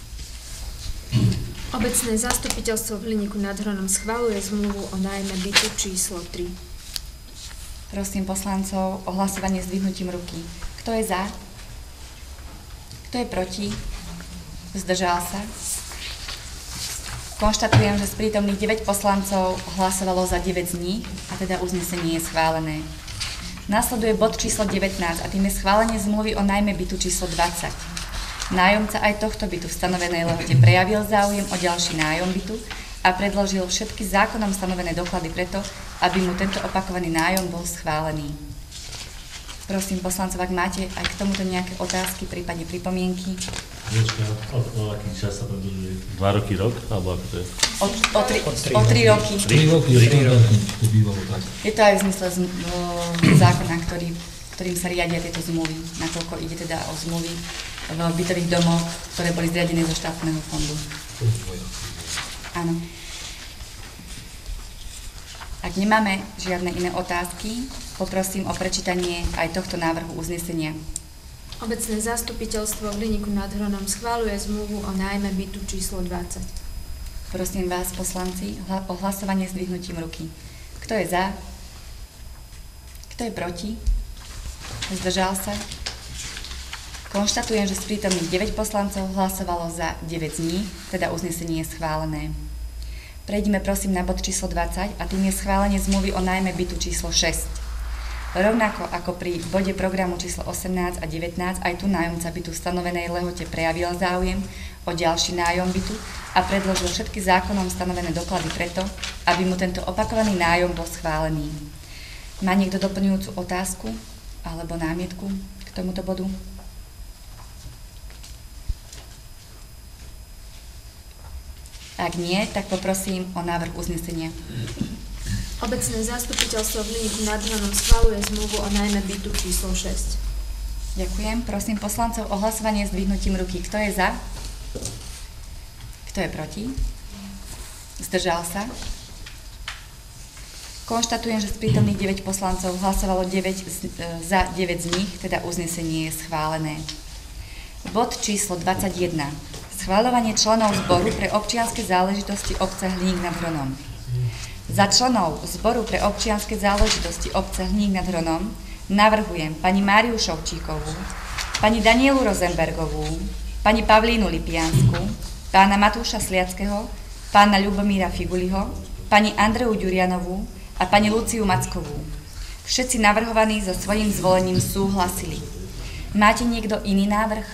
Obecné zastupiteľstvo v Hliníku nad Hronom schvaľuje zmluvu o nájme bytu číslo 3. Prosím poslancov o hlasovanie s dvihnutím ruky. Kto je za? Kto je proti? Zdržal sa? Konštatujem, že z prítomných 9 poslancov hlasovalo za 9 z nich a teda uznesenie je schválené. Nasleduje bod číslo 19 a tým je schválenie zmluvy o nájme bytu číslo 20. Nájomca aj tohto bytu v stanovenej lehote prejavil záujem o ďalší nájom bytu a predložil všetky zákonom stanovené doklady preto, aby mu tento opakovaný nájom bol schválený. Prosím poslancov, ak máte aj k tomuto nejaké otázky, prípadne pripomienky. O aký čas sa predĺžuje? 2 roky, rok? Alebo ako to je? O 3 roky. 3 roky je štandardne, to bývalo tak. Je to aj v zmysle zákona, ktorým sa riadia tieto zmluvy, nakoľko ide teda o zmluvy v bytových domoch, ktoré boli zriadené zo štátneho fondu. Áno. Ak nemáme žiadne iné otázky, poprosím o prečítanie aj tohto návrhu uznesenia. Obecné zastupiteľstvo v Hliníku nad Hronom schvaľuje zmluvu o nájme bytu číslo 20. Prosím vás, poslanci, o hlasovanie s dvihnutím ruky. Kto je za? Kto je proti? Zdržal sa? Konštatujem, že z prítomných 9 poslancov hlasovalo za 9 z nich, teda uznesenie je schválené. Prejdime prosím na bod číslo 20 a tým je schválenie zmluvy o nájme bytu číslo 6. Rovnako ako pri bode programu číslo 18 a 19, aj tu nájomca bytu v stanovenej lehote prejavil záujem o ďalší nájom bytu a predložil všetky zákonom stanovené doklady preto, aby mu tento opakovaný nájom bol schválený. Má niekto doplňujúcu otázku alebo námietku k tomuto bodu? Ak nie, tak poprosím o návrh uznesenia. Obecné zastupiteľstvo v Hliníku nad Hronom schvaľuje zmluvu o nájme bytu číslo 6. Ďakujem. Prosím poslancov o hlasovanie s dvihnutím ruky. Kto je za? Kto je proti? Zdržal sa? Konštatujem, že z prítomných 9 poslancov hlasovalo 9 z nich, teda uznesenie je schválené. Bod číslo 21. Schvaľovanie členov zboru pre občianske záležitosti obce Hliník nad Hronom. Za členov zboru pre občianske záležitosti obce Hliník nad Hronom navrhujem pani Máriu Šovčíkovú, pani Danielu Rozenbergovú, pani Pavlínu Lipiansku, pána Matúša Sliackého, pána Ľubomíra Figuliho, pani Andreu Ďurianovú a pani Luciu Mackovú. Všetci navrhovaní so svojím zvolením súhlasili. Máte niekto iný návrh?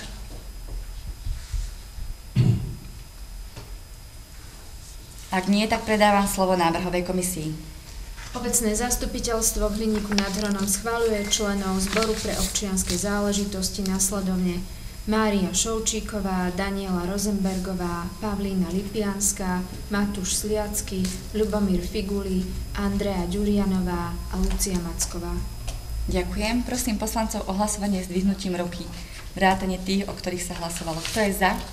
Ak nie, tak predávam slovo návrhovej komisii. Obecné zastupiteľstvo v Hliníku nad Hronom schvaľuje členov zboru pre občianske záležitosti nasledovne Mária Šovčíková, Daniela Rozenbergová, Pavlína Lipianská, Matúš Sliacký, Ľubomír Figuli, Andrea Ďurianová a Lucia Macková. Ďakujem. Prosím poslancov o hlasovanie s dvihnutím ruky. Vrátane tých, o ktorých sa hlasovalo. Kto je za?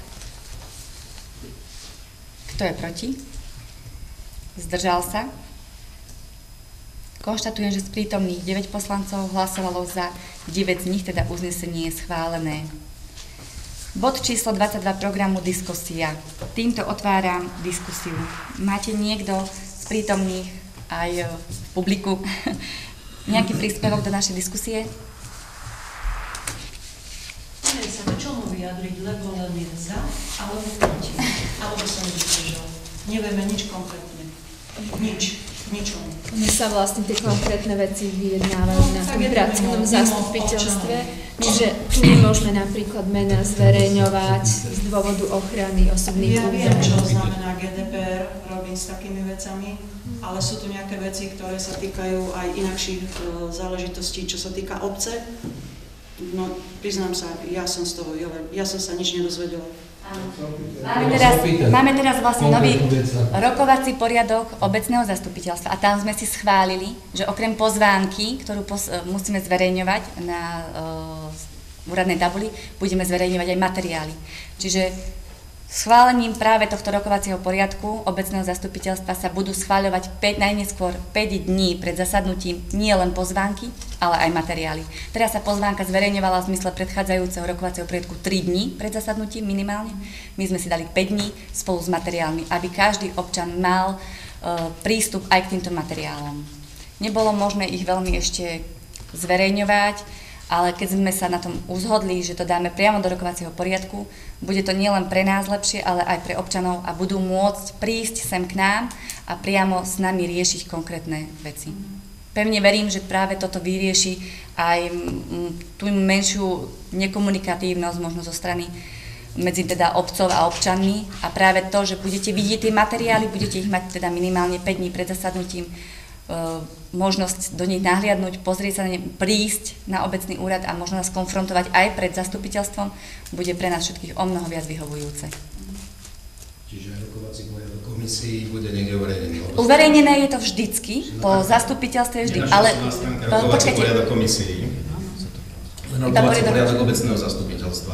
Kto je proti? Zdržal sa? Konštatujem, že z prítomných 9 poslancov hlasovalo za, 9 z nich, teda uznesenie je schválené. Bod číslo 22 programu diskusia. Týmto otváram diskusiu. Máte niekto z prítomných aj v publiku nejaký príspevok do našej diskusie? Neviem sa k čomu vyjadriť, lebo len je za, alebo proti, alebo sa nezdržal. Nevieme nič konkrétne. Ničomu. My sa vlastne tie konkrétne veci vyjednávajú na tom pracovnom zastupiteľstve, že tu nemôžeme napríklad mená zverejňovať z dôvodu ochrany osobných údajov. Ja viem, čo znamená GDPR, robiť s takými vecami, ale sú tu nejaké veci, ktoré sa týkajú aj inakších záležitostí, čo sa týka obce. No, priznám sa, ja som sa nič nedozvedela. Máme teraz vlastne nový rokovací poriadok obecného zastupiteľstva a tam sme si schválili, že okrem pozvánky, ktorú musíme zverejňovať na úradnej tabuli, budeme zverejňovať aj materiály. Čiže schválením práve tohto rokovacieho poriadku obecného zastupiteľstva sa budú schváľovať najneskôr 5 dní pred zasadnutím nie len pozvánky, ale aj materiály. Teraz sa pozvánka zverejňovala v zmysle predchádzajúceho rokovacieho poriadku 3 dní pred zasadnutím minimálne. My sme si dali 5 dní spolu s materiálmi, aby každý občan mal prístup aj k týmto materiálom. Nebolo možné ich veľmi ešte zverejňovať, ale keď sme sa na tom uzhodli, že to dáme priamo do rokovacieho poriadku, bude to nielen pre nás lepšie, ale aj pre občanov a budú môcť prísť sem k nám a priamo s nami riešiť konkrétne veci. Pevne verím, že práve toto vyrieši aj tú menšiu nekomunikatívnosť možno zo strany medzi teda obcov a občanmi a práve to, že budete vidieť tie materiály, budete ich mať teda minimálne 5 dní pred zasadnutím, možnosť do nich nahliadnúť, pozrieť sa na ne, prísť na obecný úrad a možno nás konfrontovať aj pred zastupiteľstvom, bude pre nás všetkých o mnoho viac vyhovujúce. Čiže rokovací poriadok komisii bude niekde uverejnený? Uverejnené je to vždycky, po zastupiteľstve vždy, ale počkajte. Poriadok komisii, rokovací poriadok obecného zastupiteľstva.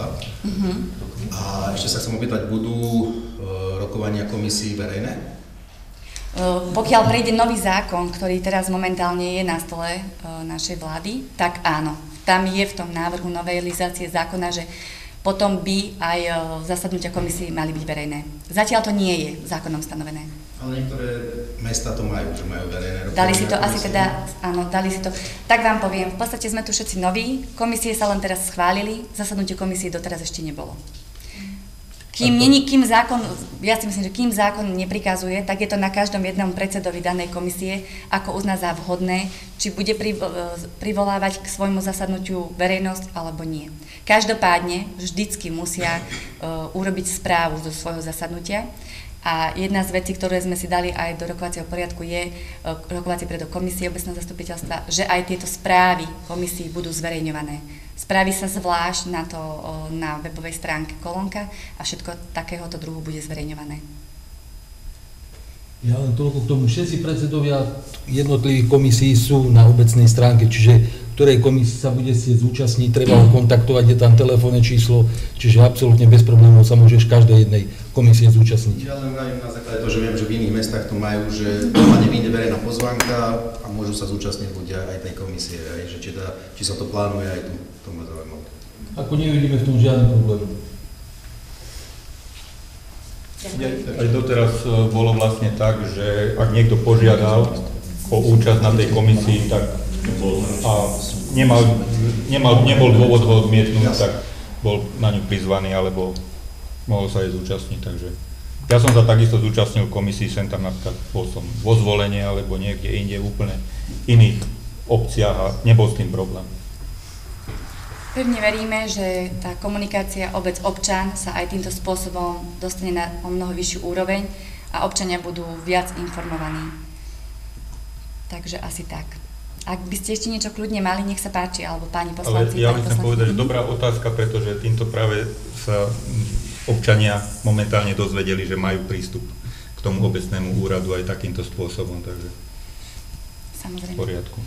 A ešte sa chcem opýtať, budú rokovania komisii verejné? Pokiaľ prejde nový zákon, ktorý teraz momentálne je na stole našej vlády, tak áno. Tam je v tom návrhu novelizácie zákona, že potom by aj zasadnutia komisie mali byť verejné. Zatiaľ to nie je zákonom stanovené. Ale niektoré mestá to majú, že majú verejné rokovania. Dali si to asi teda, áno, dali si to. Tak vám poviem, v podstate sme tu všetci noví, komisie sa len teraz schválili, zasadnutie komisie doteraz ešte nebolo. Kým zákon neprikazuje, tak je to na každom jednom predsedovi danej komisie, ako uzná za vhodné, či bude privolávať k svojmu zasadnutiu verejnosť alebo nie. Každopádne vždycky musia urobiť správu zo svojho zasadnutia a jedna z vecí, ktoré sme si dali aj do rokovacieho poriadku je rokovací poriadok komisie obecného zastupiteľstva, že aj tieto správy komisii budú zverejňované. Spraví sa zvlášť na webovej stránke kolónka a všetko takéhoto druhu bude zverejňované. Ja len toľko k tomu, všetci predsedovia jednotlivých komisí sú na obecnej stránke, čiže ktorej komisii sa bude chcieť zúčastniť, treba ho kontaktovať, je tam telefónne číslo, čiže absolútne bez problémov sa môžeš každej jednej komisie zúčastniť. Ja len vravím na základe toho, že viem, že v iných mestách to majú, že normálne vyjde verejná pozvánka a môžu sa zúčastniť ľudia aj tej komisie, aj, že či sa to plánuje aj tu, to ma zaujímavé. Ako nevidíme v tom žiadny problém. Aj doteraz bolo vlastne tak, že ak niekto požiadal o účasť na tej komisii, tak a nebol dôvod ho odmietnúť, tak bol na ňu prizvaný, alebo mohol sa aj zúčastniť. Takže ja som sa takisto zúčastnil komisii, sem tam napríklad bol som vo Zvolenie, alebo niekde inde v úplne iných obciach a nebol s tým problém. Pevne veríme, že tá komunikácia obec-občan sa aj týmto spôsobom dostane na o mnoho vyššiu úroveň a občania budú viac informovaní. Takže asi tak. Ak by ste ešte niečo kľudne mali, nech sa páči, alebo páni poslanci. Ale ja by som povedal, že dobrá otázka, pretože týmto práve sa občania momentálne dozvedeli, že majú prístup k tomu obecnému úradu aj takýmto spôsobom, takže samozrejme. V poriadku.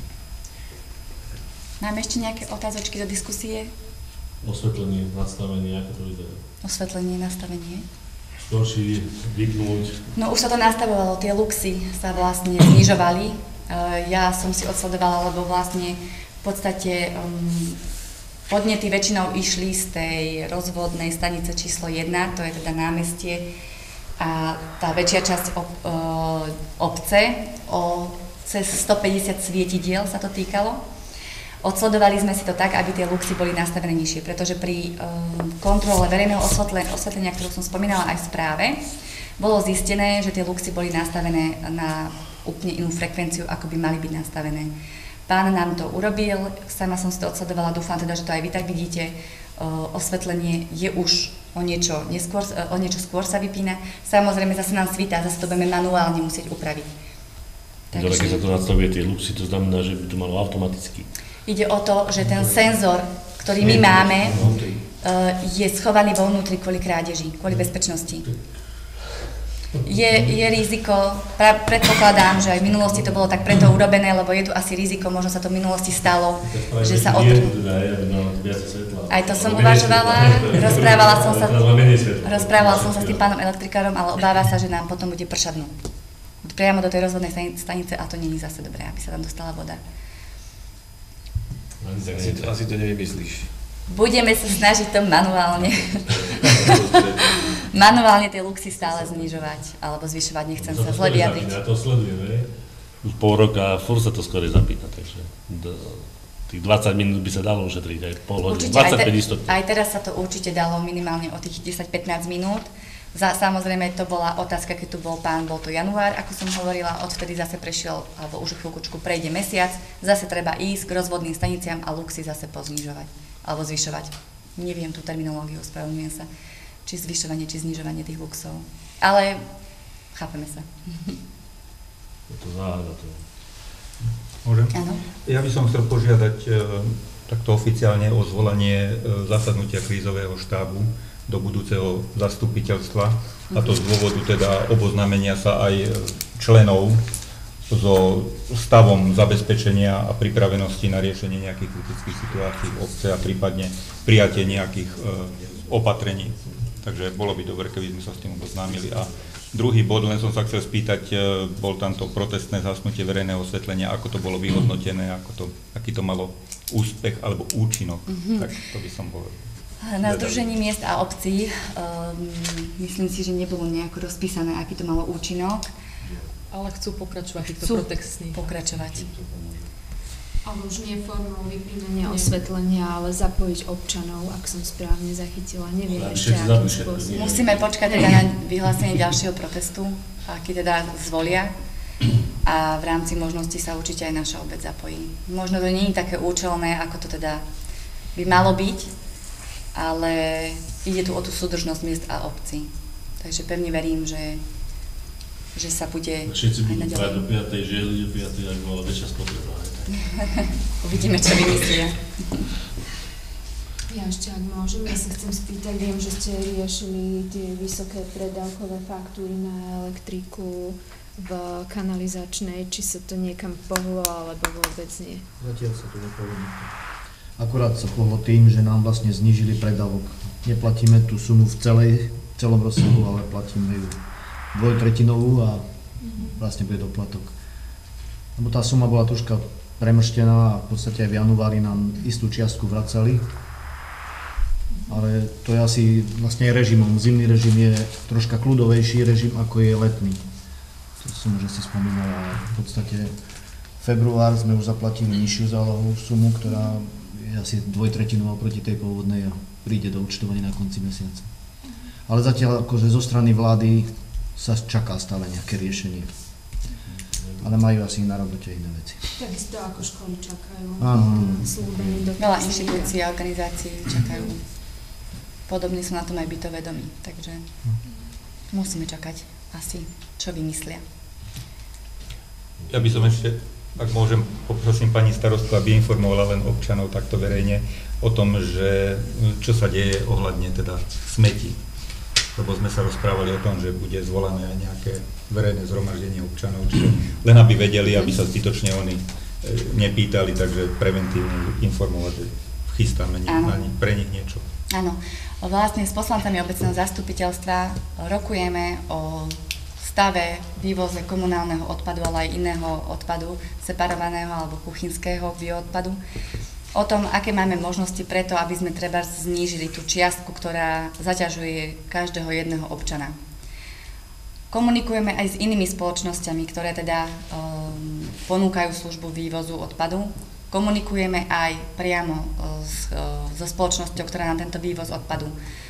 Máme ešte nejaké otázočky do diskusie? Osvetlenie, nastavenie, ako to vyzerá? Osvetlenie, nastavenie. Skorší, vypnúť. No už sa to nastavovalo, tie luxy sa vlastne znižovali. Ja som si odsledovala, lebo vlastne v podstate podnety väčšinou išli z tej rozvodnej stanice číslo 1, to je teda námestie, a tá väčšia časť obce, cez 150 svietidiel sa to týkalo. Odsledovali sme si to tak, aby tie luxy boli nastavené nižšie, pretože pri kontrole verejného osvetlenia, ktorú som spomínala aj v správe, bolo zistené, že tie luxy boli nastavené na úplne inú frekvenciu, ako by mali byť nastavené. Pán nám to urobil, sama som si to odsledovala, dúfam teda, že to aj vy tak vidíte. Osvetlenie je už o niečo skôr sa vypína. Samozrejme zase nám svítá, zase to budeme manuálne musieť upraviť. Takže keď sa to nastavuje tie luxy, to znamená, že by to malo automaticky. Ide o to, že ten senzor, ktorý my máme, je schovaný vo vnútri kvôli krádeži, kvôli bezpečnosti. Je riziko, predpokladám, že aj v minulosti to bolo tak preto urobené, lebo je tu asi riziko, možno sa to v minulosti stalo, že sa odtrhnú. Aj to som uvažovala, rozprávala som sa s tým pánom elektrikárom, ale obáva sa, že nám potom bude pršať dnu. Priamo do tej rozvodnej stanice a to nie je zase dobré, aby sa tam dostala voda. Asi to nevymyslíš. Budeme sa snažiť to manuálne. Manuálne tie luxy stále znižovať, alebo zvyšovať, nechcem sa zle vyjadriť. Ja to sledujem, už pol roka a furt sa to skôr zapína, takže tých 20 minút by sa dalo ušetriť, aj pol hodiny, 25 istotne. Aj teraz sa to určite dalo minimálne o tých 10-15 minút. Samozrejme, to bola otázka, keď tu bol pán, bol to január, ako som hovorila, odvtedy zase prešiel, alebo už chvíľkučku prejde mesiac, zase treba ísť k rozvodným staniciam a luxy zase poznižovať, alebo zvyšovať. Neviem tú terminológiu, ospravedlňujem sa, či zvyšovanie, či znižovanie tých luxov. Ale chápeme sa. Je to záhada to. Môžem? Áno. Ja by som chcel požiadať takto oficiálne o zvolanie zasadnutia krízového štábu do budúceho zastupiteľstva, a to z dôvodu teda oboznámenia sa aj členov so stavom zabezpečenia a pripravenosti na riešenie nejakých kritických situácií v obce a prípadne prijatie nejakých opatrení. Takže bolo by dobre, keby sme sa s tým oboznámili. A druhý bod, len som sa chcel spýtať, bol tam to protestné zhasnutie verejného osvetlenia, ako to bolo vyhodnotené, aký to malo úspech alebo účinok, tak to by som povedal. Na Združení miest a obcí myslím si, že nebolo nejako rozpísané, aký to malo účinok. Ale chcú pokračovať týchto protestných. Pokračovať. Ale už nie formou vypínania osvetlenia, ale zapojiť občanov, ak som správne zachytila. Neviem ešte, akým spôsobom. Musíme počkať teda na vyhlásenie ďalšieho protestu, aký teda zvolia. A v rámci možnosti sa určite aj naša obec zapojí. Možno to nie je také účelné, ako to teda by malo byť, ale ide tu o tú súdržnosť miest a obcí. Takže pevne verím, že sa bude všetci budú prať do 5. žili do 5. ak bola väčšia spotreba. Uvidíme, čo vymyslia. Ja ešte, ak môžem, ja sa chcem spýtať, viem, že ste riešili tie vysoké predávkové faktúry na elektriku, v kanalizačnej, či sa to niekam pohlo, alebo vôbec nie? Zatiaľ sa to nepohlo. Akurát sa pohlo tým, že nám vlastne znížili predávok. Neplatíme tú sumu v celom rozsahu, ale platíme ju 2/3 a vlastne bude doplatok. Lebo tá suma bola troška premrštená a v podstate aj v januári nám istú čiastku vracali. Ale to je asi vlastne režimom. Zimný režim je troška kľudovejší režim, ako je letný. To som už asi spomínal, ale v podstate február sme už zaplatili nižšiu zálohovú sumu, ktorá je asi 2/3 oproti tej pôvodnej a príde do účtovania na konci mesiaca. Ale zatiaľ akože zo strany vlády sa čaká stále nejaké riešenie. Ale majú asi na robote iné veci. Takisto ako školy čakajú. Áno. Veľa inštitúcií a organizácií čakajú. Podobne sú na tom aj bytovedomí, takže musíme čakať asi, čo vymyslia. Ja by som ešte, ak môžem, poprosím pani starostku, aby informovala len občanov takto verejne o tom, že čo sa deje ohľadne teda smetí. Lebo sme sa rozprávali o tom, že bude zvolané aj nejaké verejné zhromaždenie občanov, čiže len aby vedeli, aby sa zbytočne oni nepýtali, takže preventívne informovať, že chystáme pre nich niečo. Áno, vlastne s poslancami obecného zastupiteľstva rokujeme o stave, vývoze komunálneho odpadu, ale aj iného odpadu, separovaného alebo kuchynského bioodpadu. O tom, aké máme možnosti preto, aby sme treba znížili tú čiastku, ktorá zaťažuje každého jedného občana. Komunikujeme aj s inými spoločnosťami, ktoré teda ponúkajú službu vývozu odpadu. Komunikujeme aj priamo so spoločnosťou, ktorá nám tento vývoz odpadu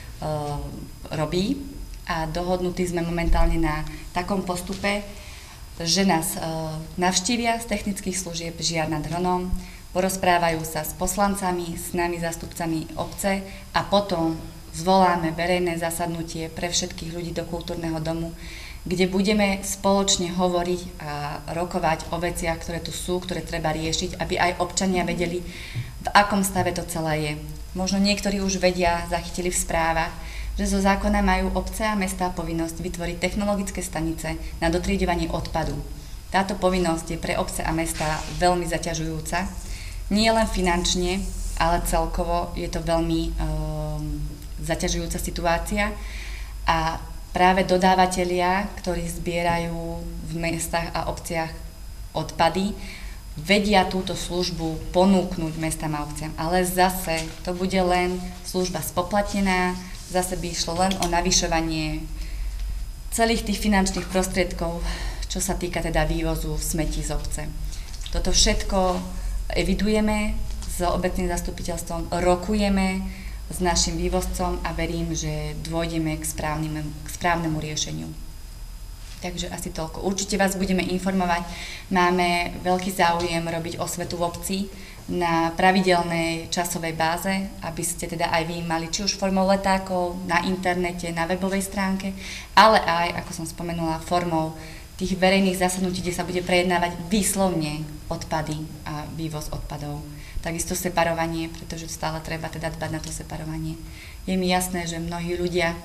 robí. A dohodnutí sme momentálne na takom postupe, že nás navštívia z technických služieb Žiar nad Hronom, porozprávajú sa s poslancami, s nami zástupcami obce a potom zvoláme verejné zasadnutie pre všetkých ľudí do kultúrneho domu, kde budeme spoločne hovoriť a rokovať o veciach, ktoré tu sú, ktoré treba riešiť, aby aj občania vedeli, v akom stave to celé je. Možno niektorí už vedia, zachytili v správach, že zo zákona majú obce a mestá povinnosť vytvoriť technologické stanice na dotriedovanie odpadu. Táto povinnosť je pre obce a mestá veľmi zaťažujúca. Nie len finančne, ale celkovo je to veľmi zaťažujúca situácia a práve dodávateľia, ktorí zbierajú v mestách a obciach odpady, vedia túto službu ponúknuť mestám a obciam. Ale zase to bude len služba spoplatnená, zase by išlo len o navyšovanie celých tých finančných prostriedkov, čo sa týka teda vývozu smetí z obce. Toto všetko evidujeme s obecným zastupiteľstvom, rokujeme s našim vývozcom a verím, že dôjdeme k správnemu riešeniu. Takže asi toľko. Určite vás budeme informovať. Máme veľký záujem robiť osvetu v obci na pravidelnej časovej báze, aby ste teda aj vy mali či už formou letákov, na internete, na webovej stránke, ale aj, ako som spomenula, formou tých verejných zasadnutí, kde sa bude prejednávať výslovne odpady a vývoz odpadov. Takisto separovanie, pretože stále treba teda dbať na to separovanie. Je mi jasné, že mnohí ľudia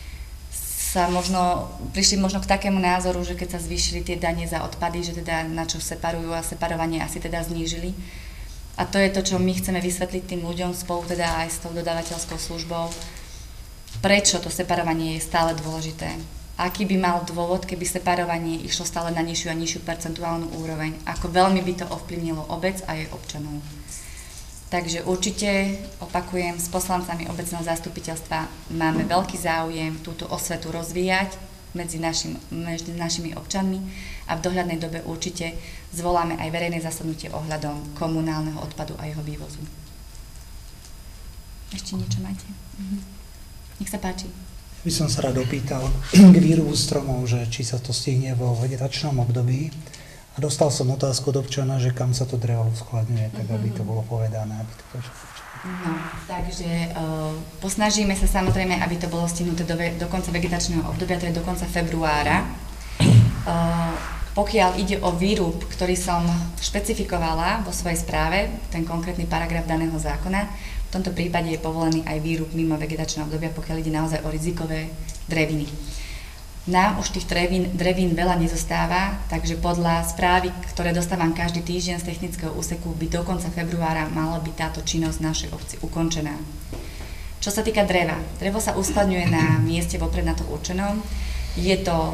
sa prišli k takému názoru, že keď sa zvýšili tie dane za odpady, že teda na čo separujú a separovanie asi teda znížili. A to je to, čo my chceme vysvetliť tým ľuďom spolu teda aj s tou dodávateľskou službou, prečo to separovanie je stále dôležité. Aký by mal dôvod, keby separovanie išlo stále na nižšiu a nižšiu percentuálnu úroveň, ako veľmi by to ovplyvnilo obec a jej občanov. Takže určite, opakujem, s poslancami obecného zastupiteľstva máme veľký záujem túto osvetu rozvíjať medzi našimi občanmi a v dohľadnej dobe určite zvoláme aj verejné zasadnutie ohľadom komunálneho odpadu a jeho vývozu. Ešte niečo máte? Nech sa páči. By som sa rád opýtal k výrubu stromov, že či sa to stihne vo vegetačnom období. A dostal som otázku od občana, že kam sa to drevo uskladňuje, tak aby to bolo povedané, aby to počul. No, takže posnažíme sa samozrejme, aby to bolo stihnuté do konca vegetačného obdobia, to je do konca februára. Pokiaľ ide o výrub, ktorý som špecifikovala vo svojej správe, ten konkrétny paragraf daného zákona, v tomto prípade je povolený aj výrub mimo vegetačného obdobia, pokiaľ ide naozaj o rizikové dreviny. Nám už tých drevín veľa nezostáva, takže podľa správy, ktoré dostávam každý týždeň z technického úseku, by do konca februára mala byť táto činnosť v našej obci ukončená. Čo sa týka dreva, drevo sa uskladňuje na mieste vopred na to určenom. Je to,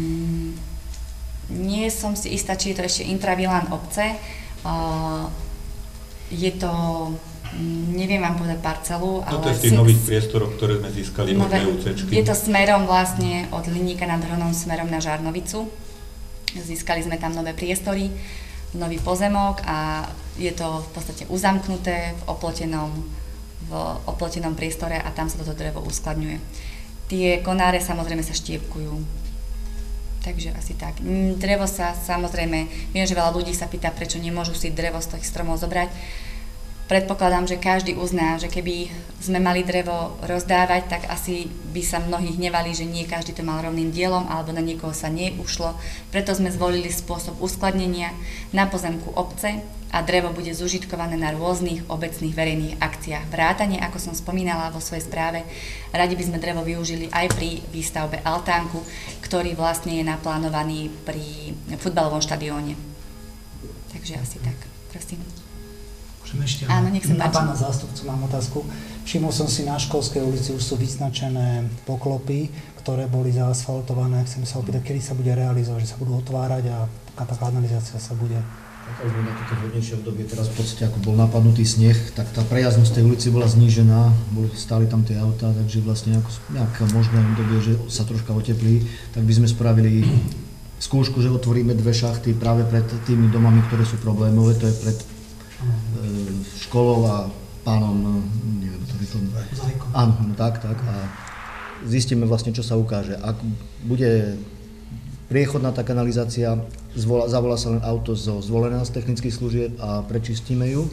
nie som si istá, či je to ešte intravilán obce, je to, neviem vám povedať parcelu, ale... Toto je z tých nových priestorov, ktoré sme získali od DUCčky. Je to smerom vlastne od Hliníka nad Hronom smerom na Žarnovicu. Získali sme tam nové priestory, nový pozemok a je to v podstate uzamknuté v oplotenom priestore a tam sa toto drevo uskladňuje. Tie konáre samozrejme sa štiepkujú. Takže asi tak. Drevo sa samozrejme, viem, že veľa ľudí sa pýta, prečo nemôžu si drevo z tých stromov zobrať. Predpokladám, že každý uzná, že keby sme mali drevo rozdávať, tak asi by sa mnohí hnevali, že nie každý to mal rovným dielom alebo na niekoho sa neušlo. Preto sme zvolili spôsob uskladnenia na pozemku obce a drevo bude zužitkované na rôznych obecných verejných akciách. Vrátane, ako som spomínala vo svojej správe, radi by sme drevo využili aj pri výstavbe altánku, ktorý vlastne je naplánovaný pri futbalovom štadióne. Takže asi tak. Prosím. Ešte áno, nech sa na páči. pána zástupcu mám otázku. Všimol som si, na Školskej ulici už sú vyznačené poklopy, ktoré boli zaasfaltované. Chcem sa opýtať, kedy sa bude realizovať, že sa budú otvárať a taká kanalizácia sa bude... Tak už na toto vhodnejšie obdobie, teraz v podstate ako bol napadnutý sneh, tak tá prejazdnosť tej ulici bola znížená, stáli tam tie autá, takže vlastne ako nejaké možné obdobie, že sa troška oteplí, tak by sme spravili skúšku, že otvoríme 2 šachty práve pred tými domami, ktoré sú problémové, to je pred školou a pánom, neviem, ktorý to... Áno, tak. A zistíme vlastne, čo sa ukáže. Ak bude priechodná tá kanalizácia, zavolá sa len auto zvolená z technických služieb a prečistíme ju.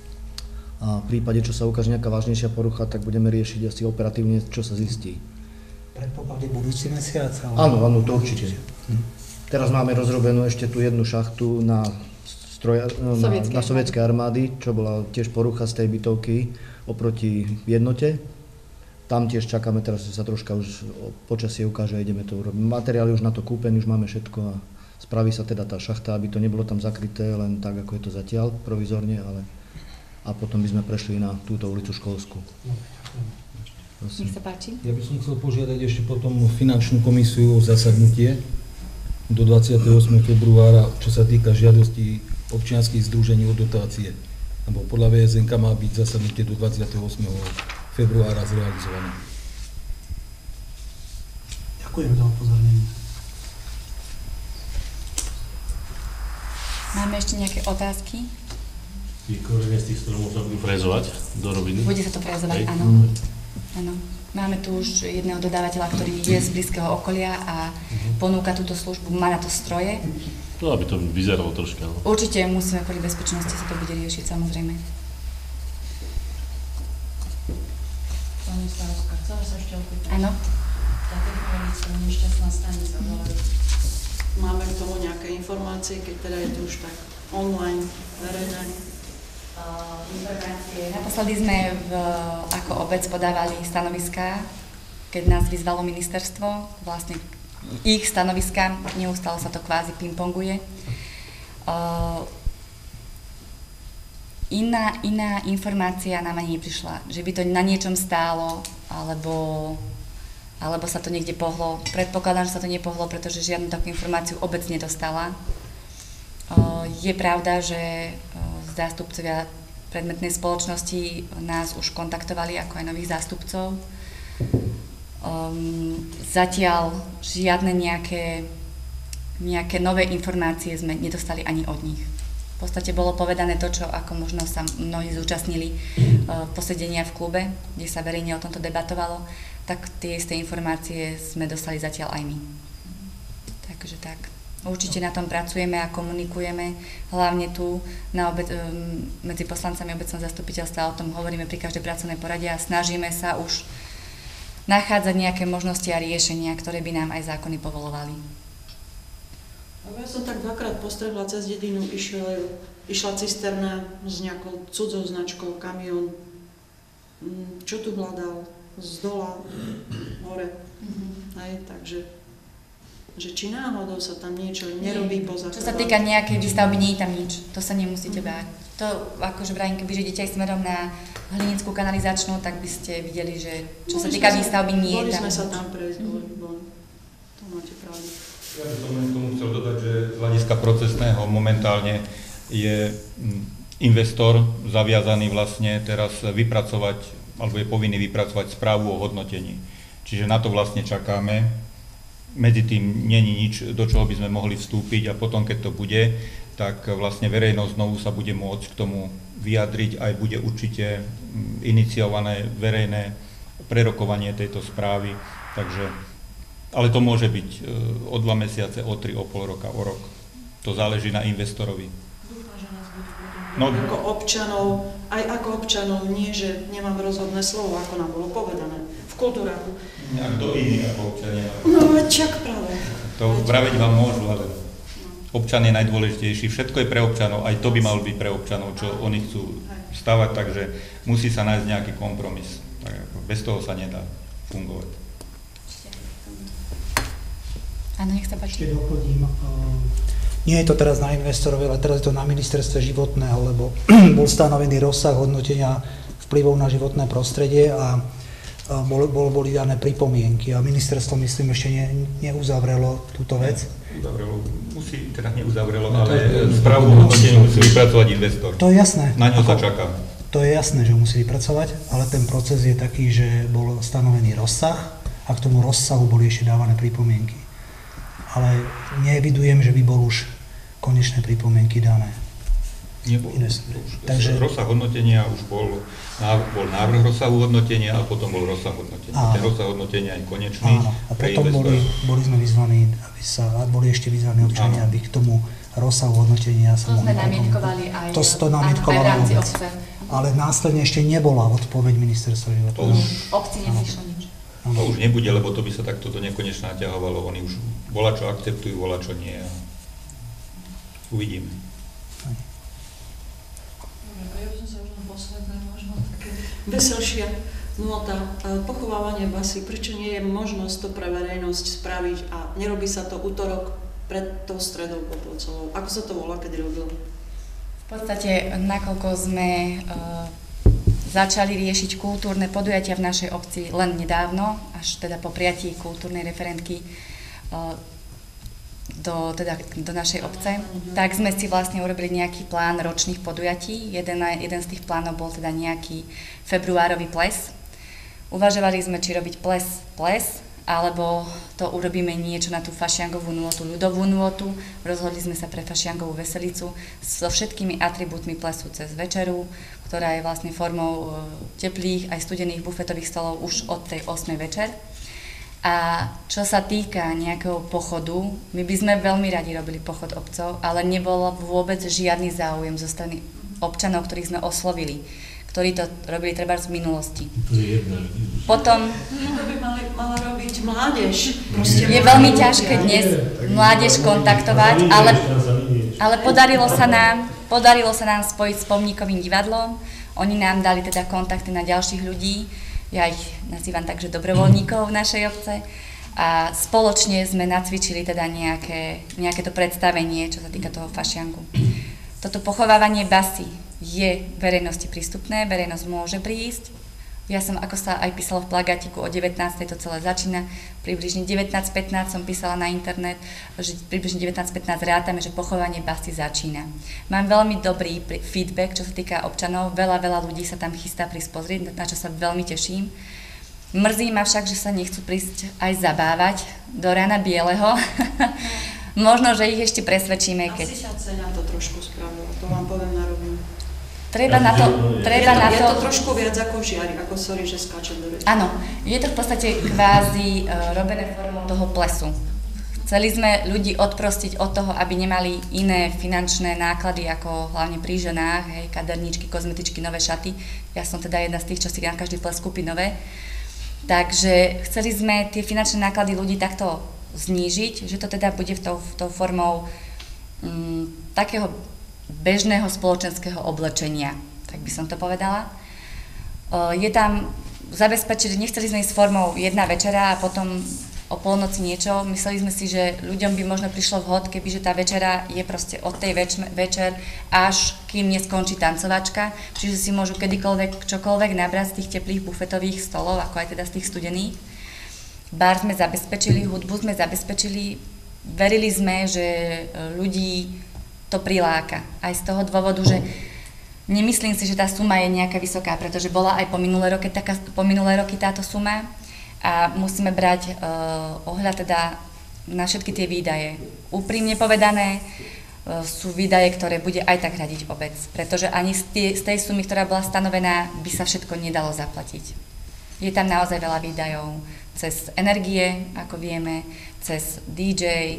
A v prípade, čo sa ukáže nejaká vážnejšia porucha, tak budeme riešiť asi operatívne, čo sa zistí. Predpoklade budúci mesiac? Ale... Áno, to určite. Teraz máme rozrobenú ešte tú jednu šachtu na sovietskej armády, čo bola tiež porucha z tej bytovky oproti jednote. Tam tiež čakáme, teraz sa troška už počasie ukáže a ideme to urobiť. Materiál je už na to kúpený, už máme všetko a spraví sa teda tá šachta, aby to nebolo tam zakryté len tak, ako je to zatiaľ, provizorne, ale a potom by sme prešli na túto ulicu Školskú. Nech sa páči. Ja by som chcel požiadať ešte potom finančnú komisiu o zasadnutie do 28. februára, čo sa týka žiadosti občianskych združení o dotácie. Lebo podľa VSNK má byť zasadnutie do 28. februára zrealizované. Ďakujem za upozornenie. Máme ešte nejaké otázky? Tí korene z tých stromov sa budú frezovať do roviny? Bude sa to frezovať, áno. Áno. Máme tu už jedného dodávateľa, ktorý je z blízkeho okolia a ponúka túto službu, má na to stroje. No, aby to vyzeralo troška. No. Určite musíme kvôli bezpečnosti sa to bude riešiť, samozrejme. Pani starostka, chcela sa ešte opýtať. Áno. Tá technologická nešťastná stanica, máme k tomu nejaké informácie, keď teda je to už tak online verejné? Informácie. Naposledy sme ako obec podávali stanoviská, keď nás vyzvalo ministerstvo, vlastne ich stanoviska, neustále sa to kvázi pingponguje. Iná informácia nám ani neprišla, že by to na niečom stálo, alebo sa to niekde pohlo. Predpokladám, že sa to nepohlo, pretože žiadnu takú informáciu obec nedostala. Je pravda, že zástupcovia predmetnej spoločnosti nás už kontaktovali ako aj nových zástupcov. Zatiaľ žiadne nejaké nové informácie sme nedostali ani od nich. V podstate bolo povedané to, čo ako možno sa mnohí zúčastnili posedenia v klube, kde sa verejne o tomto debatovalo, tak tie isté informácie sme dostali zatiaľ aj my. Takže tak. Určite na tom pracujeme a komunikujeme, hlavne tu medzi poslancami obecného zastupiteľstva, o tom hovoríme pri každej pracovnej porade a snažíme sa už nachádzať nejaké možnosti a riešenia, ktoré by nám aj zákony povolovali. Ja som tak dvakrát postrehla cez dedinu, išla cisterna s nejakou cudzou značkou, kamión. Čo tu hľadal? Z dola, hore. Aj, takže že či náhodou sa tam niečo nerobí poza. Čo sa týka nejakej výstavby, nie je tam nič. To sa nemusíte báť. To akože vrajím, keby idete aj smerom na Hlinickú kanalizačnú, tak by ste videli, že čo sa týka výstavby, nie je tam. Boli sme sa tam prejsť, to máte pravdu. Ja by som len k tomu chcel dodať, že z hľadiska procesného momentálne je investor zaviazaný vlastne teraz vypracovať, alebo je povinný vypracovať správu o hodnotení. Čiže na to vlastne čakáme. Medzi tým není nič, do čoho by sme mohli vstúpiť a potom, keď to bude, tak vlastne verejnosť znovu sa bude môcť k tomu vyjadriť, aj bude určite iniciované verejné prerokovanie tejto správy. Takže, ale to môže byť o 2 mesiace, o 3, o pol roka, o rok. To záleží na investorovi. No, ako občanov, nie, že nemám rozhodné slovo, ako nám bolo povedané v kultúraku. A kto iný ako občania? No, čak práve. To vraveť vám môžu, ale občan je najdôležitejší. Všetko je pre občanov, aj to by malo byť pre občanov, čo oni chcú stavať, takže musí sa nájsť nejaký kompromis. Bez toho sa nedá fungovať. Áno, nech sa páči. Ešte doplním. Nie je to teraz na investorovi, ale teraz je to na ministerstve životného, lebo bol stanovený rozsah hodnotenia vplyvov na životné prostredie a boli dané pripomienky a ministerstvo, myslím, ešte neuzavrelo túto vec. Neuzavrelo, ale správu o hodnotení musí vypracovať investor. To je jasné. Na ňo sa čaká. To je jasné, že musí vypracovať, ale ten proces je taký, že bol stanovený rozsah a k tomu rozsahu boli ešte dávané pripomienky. Ale neevidujem, že by bol už konečné pripomienky dané. Nebol. Takže rozsah hodnotenia už bol návrh rozsahu hodnotenia a potom bol rozsah hodnotenia. Ten rozsah hodnotenia je konečný. Áno. A potom boli sme vyzvaní, boli ešte vyzvaní občania, aby k tomu rozsahu hodnotenia sa mohli... To sme namietkovali aj v rámci obce. Ale následne ešte nebola odpoveď ministerstva životného. Obci neprišlo nič. To už nebude, lebo to by sa takto do nekonečna naťahovalo. Oni už volačo akceptujú, volačo nie. Uvidíme. Ja by som sa už len posledné, možno také veselšia nota. Pochovávanie basy, prečo nie je možnosť to pre verejnosť spraviť a nerobí sa to útorok pred tou stredou Popolcovou? Ako sa to volá, keď robilo? V podstate, nakoľko sme začali riešiť kultúrne podujatia v našej obci len nedávno, až teda po prijatí kultúrnej referentky do našej obce, tak sme si vlastne urobili nejaký plán ročných podujatí. Jeden z tých plánov bol teda nejaký februárový ples. Uvažovali sme, či robiť ples, alebo to urobíme niečo na tú fašiangovú nôtu, ľudovú nôtu. Rozhodli sme sa pre fašiangovú veselicu so všetkými atribútmi plesu cez večeru, ktorá je vlastne formou teplých aj studených bufetových stolov už od tej 8. večer. A čo sa týka nejakého pochodu, my by sme veľmi radi robili pochod obcov, ale nebol vôbec žiadny záujem zo strany občanov, ktorých sme oslovili, ktorí to robili treba v minulosti. Potom... To by mala robiť mládež. Je veľmi ťažké dnes mládež kontaktovať, ale podarilo sa nám spojiť s Pomníkovým divadlom. Oni nám dali teda kontakty na ďalších ľudí. Ja ich nazývam tak, že dobrovoľníkov v našej obce. A spoločne sme nacvičili teda nejaké to predstavenie, čo sa týka toho fašiangu. Toto pochovávanie basy je verejnosti prístupné, verejnosť môže prísť. Ja som, ako sa aj písalo v plagátiku, o 19. to celé začína, približne 19.15 som písala na internet, že približne 19.15 rátame, že pochovanie basy začína. Mám veľmi dobrý feedback, čo sa týka občanov, veľa ľudí sa tam chystá prísť pozrieť, na čo sa veľmi teším. Mrzí ma však, že sa nechcú prísť aj zabávať do rána bieleho. Možno, že ich ešte presvedčíme, keď... Asi sa cena to trošku spravila, to vám poviem na rovinu. Je to trošku viac ako žiari, ako sorry, že skáčem do reči. Áno, je to v podstate kvázi robené formou toho plesu. Chceli sme ľudí odprostiť od toho, aby nemali iné finančné náklady, ako hlavne pri ženách, hej, kaderníčky, kozmetičky, nové šaty. Ja som teda jedna z tých, čo si na každý ples kúpi nové. Takže chceli sme tie finančné náklady ľudí takto znížiť, že to teda bude tou formou takého bežného spoločenského oblečenia, tak by som to povedala. Je tam zabezpečiť, nechceli sme ísť s formou jedna večera a potom o polnoci niečo. Mysleli sme si, že ľuďom by možno prišlo vhod, kebyže tá večera je proste od tej večer až kým neskončí tancovačka, čiže si môžu kedykoľvek čokoľvek nabrať z tých teplých bufetových stolov, ako aj teda z tých studených. Bar sme zabezpečili, hudbu sme zabezpečili, verili sme, že ľudí to priláka. Aj z toho dôvodu, že nemyslím si, že tá suma je nejaká vysoká, pretože bola aj po minulé roky táto suma a musíme brať ohľad teda na všetky tie výdaje. Úprimne povedané, sú výdaje, ktoré bude aj tak hradiť obec, pretože ani z tej sumy, ktorá bola stanovená, by sa všetko nedalo zaplatiť. Je tam naozaj veľa výdajov cez energie, ako vieme, cez DJ,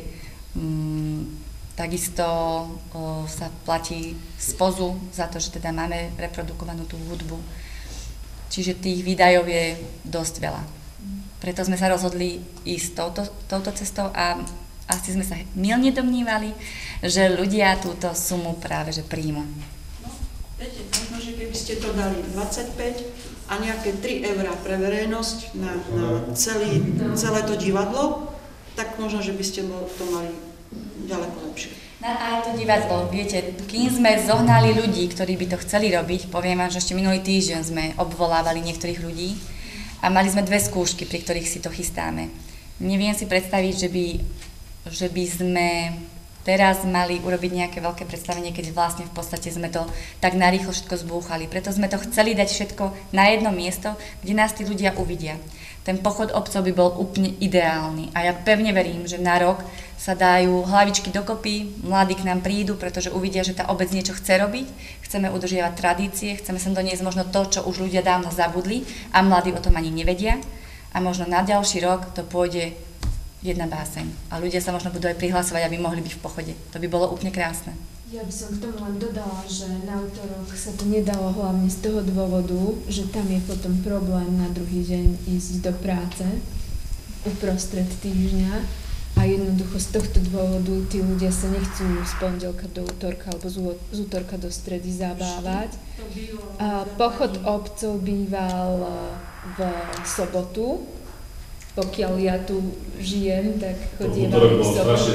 takisto sa platí z POZu za to, že teda máme reprodukovanú tú hudbu. Čiže tých výdajov je dosť veľa. Preto sme sa rozhodli ísť touto cestou a asi sme sa mylne domnívali, že ľudia túto sumu práve že príjmu. No, viete, možno, že keby ste to dali 25 a nejaké 3 eurá pre verejnosť na celé to divadlo, tak možno, že by ste to mali ďaleko lepšie. Aj to divadlo, viete, kým sme zohnali ľudí, ktorí by to chceli robiť, poviem vám, že ešte minulý týždeň sme obvolávali niektorých ľudí a mali sme 2 skúšky, pri ktorých si to chystáme. Neviem si predstaviť, že by sme teraz mali urobiť nejaké veľké predstavenie, keď vlastne v podstate sme to tak narýchlo všetko zbúchali. Preto sme to chceli dať všetko na jedno miesto, kde nás tí ľudia uvidia. Ten pochod obcov by bol úplne ideálny a ja pevne verím, že na rok sa dajú hlavičky dokopy, mladí k nám prídu, pretože uvidia, že tá obec niečo chce robiť, chceme udržiavať tradície, chceme sem doniesť možno to, čo už ľudia dávno zabudli a mladí o tom ani nevedia a možno na ďalší rok to pôjde jedna báseň a ľudia sa možno budú aj prihlasovať, aby mohli byť v pochode. To by bolo úplne krásne. Ja by som k tomu len dodala, že na utorok sa to nedalo hlavne z toho dôvodu, že tam je potom problém na druhý deň ísť do práce uprostred týždňa a jednoducho z tohto dôvodu tí ľudia sa nechcú z pondelka do utorka alebo z utorka do stredy zabávať. Pochod obcov býval v sobotu. Pokiaľ ja tu žijem, tak chodievam v sobotu.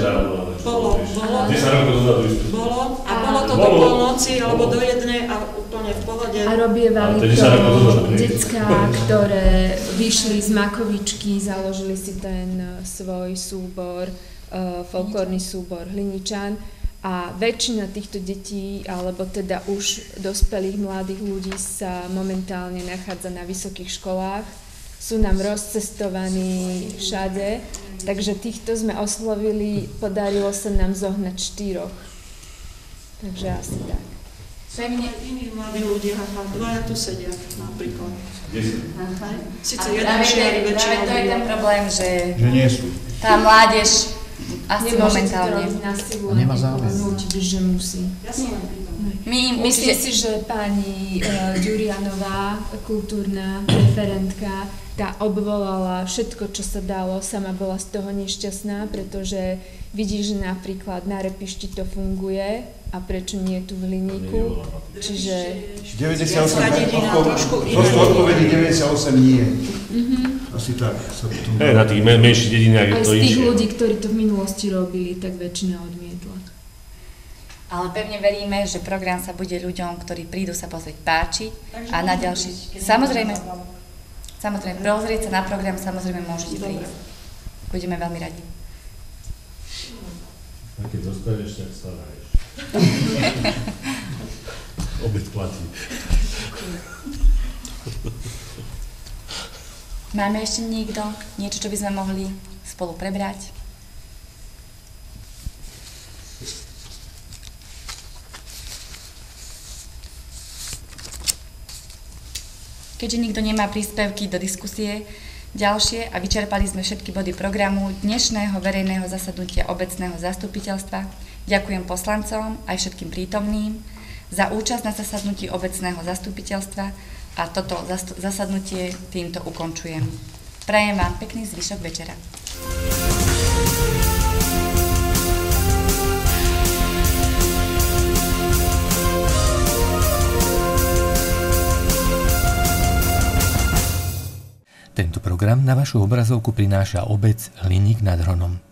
Bolo to do polnoci alebo do jednej a úplne v pohode. A robievali to decká, ktoré vyšli z Makovičky, založili si ten svoj súbor, folklórny súbor Hliničan a väčšina týchto detí, alebo teda už dospelých mladých ľudí sa momentálne nachádza na vysokých školách. Sú nám rozcestovaní všade, takže týchto sme oslovili, podarilo sa nám zohnať 4. Takže asi tak. Iní mladí ľudia, dvaja tu sedia napríklad. Sice jeden šiari väčšinou. To je ten problém, že nie sú. Tá mládež asi momentálne nemá záujem. Že musí. Ja som len Myslím si, že pani Ďurianová, kultúrna referentka, tá obvolala všetko, čo sa dalo, sama bola z toho nešťastná, pretože vidí, že napríklad na Repišti to funguje a prečo nie tu v Hliníku, čiže... 98, odpovedí 98 nie. Asi tak. Na tých menších dedinách je to inšie. Aj z tých inšie. ľudí, ktorí to v minulosti robili, tak väčšina odmietla. Ale pevne veríme, že program sa bude ľuďom, ktorí prídu sa pozrieť, páčiť a na ďalší... Samozrejme, pozrieť sa na program, samozrejme môžete prísť. Budeme veľmi radi. A keď dostaneš, tak sa náješ. Obec platí. Máme ešte niekto? Niečo, čo by sme mohli spolu prebrať? Keďže nikto nemá príspevky do diskusie ďalšie a vyčerpali sme všetky body programu dnešného verejného zasadnutia obecného zastupiteľstva, ďakujem poslancom aj všetkým prítomným za účasť na zasadnutí obecného zastupiteľstva a toto zasadnutie týmto ukončujem. Prajem vám pekný zvyšok večera. Tento program program na vašu obrazovku prináša obec Hliník nad Hronom.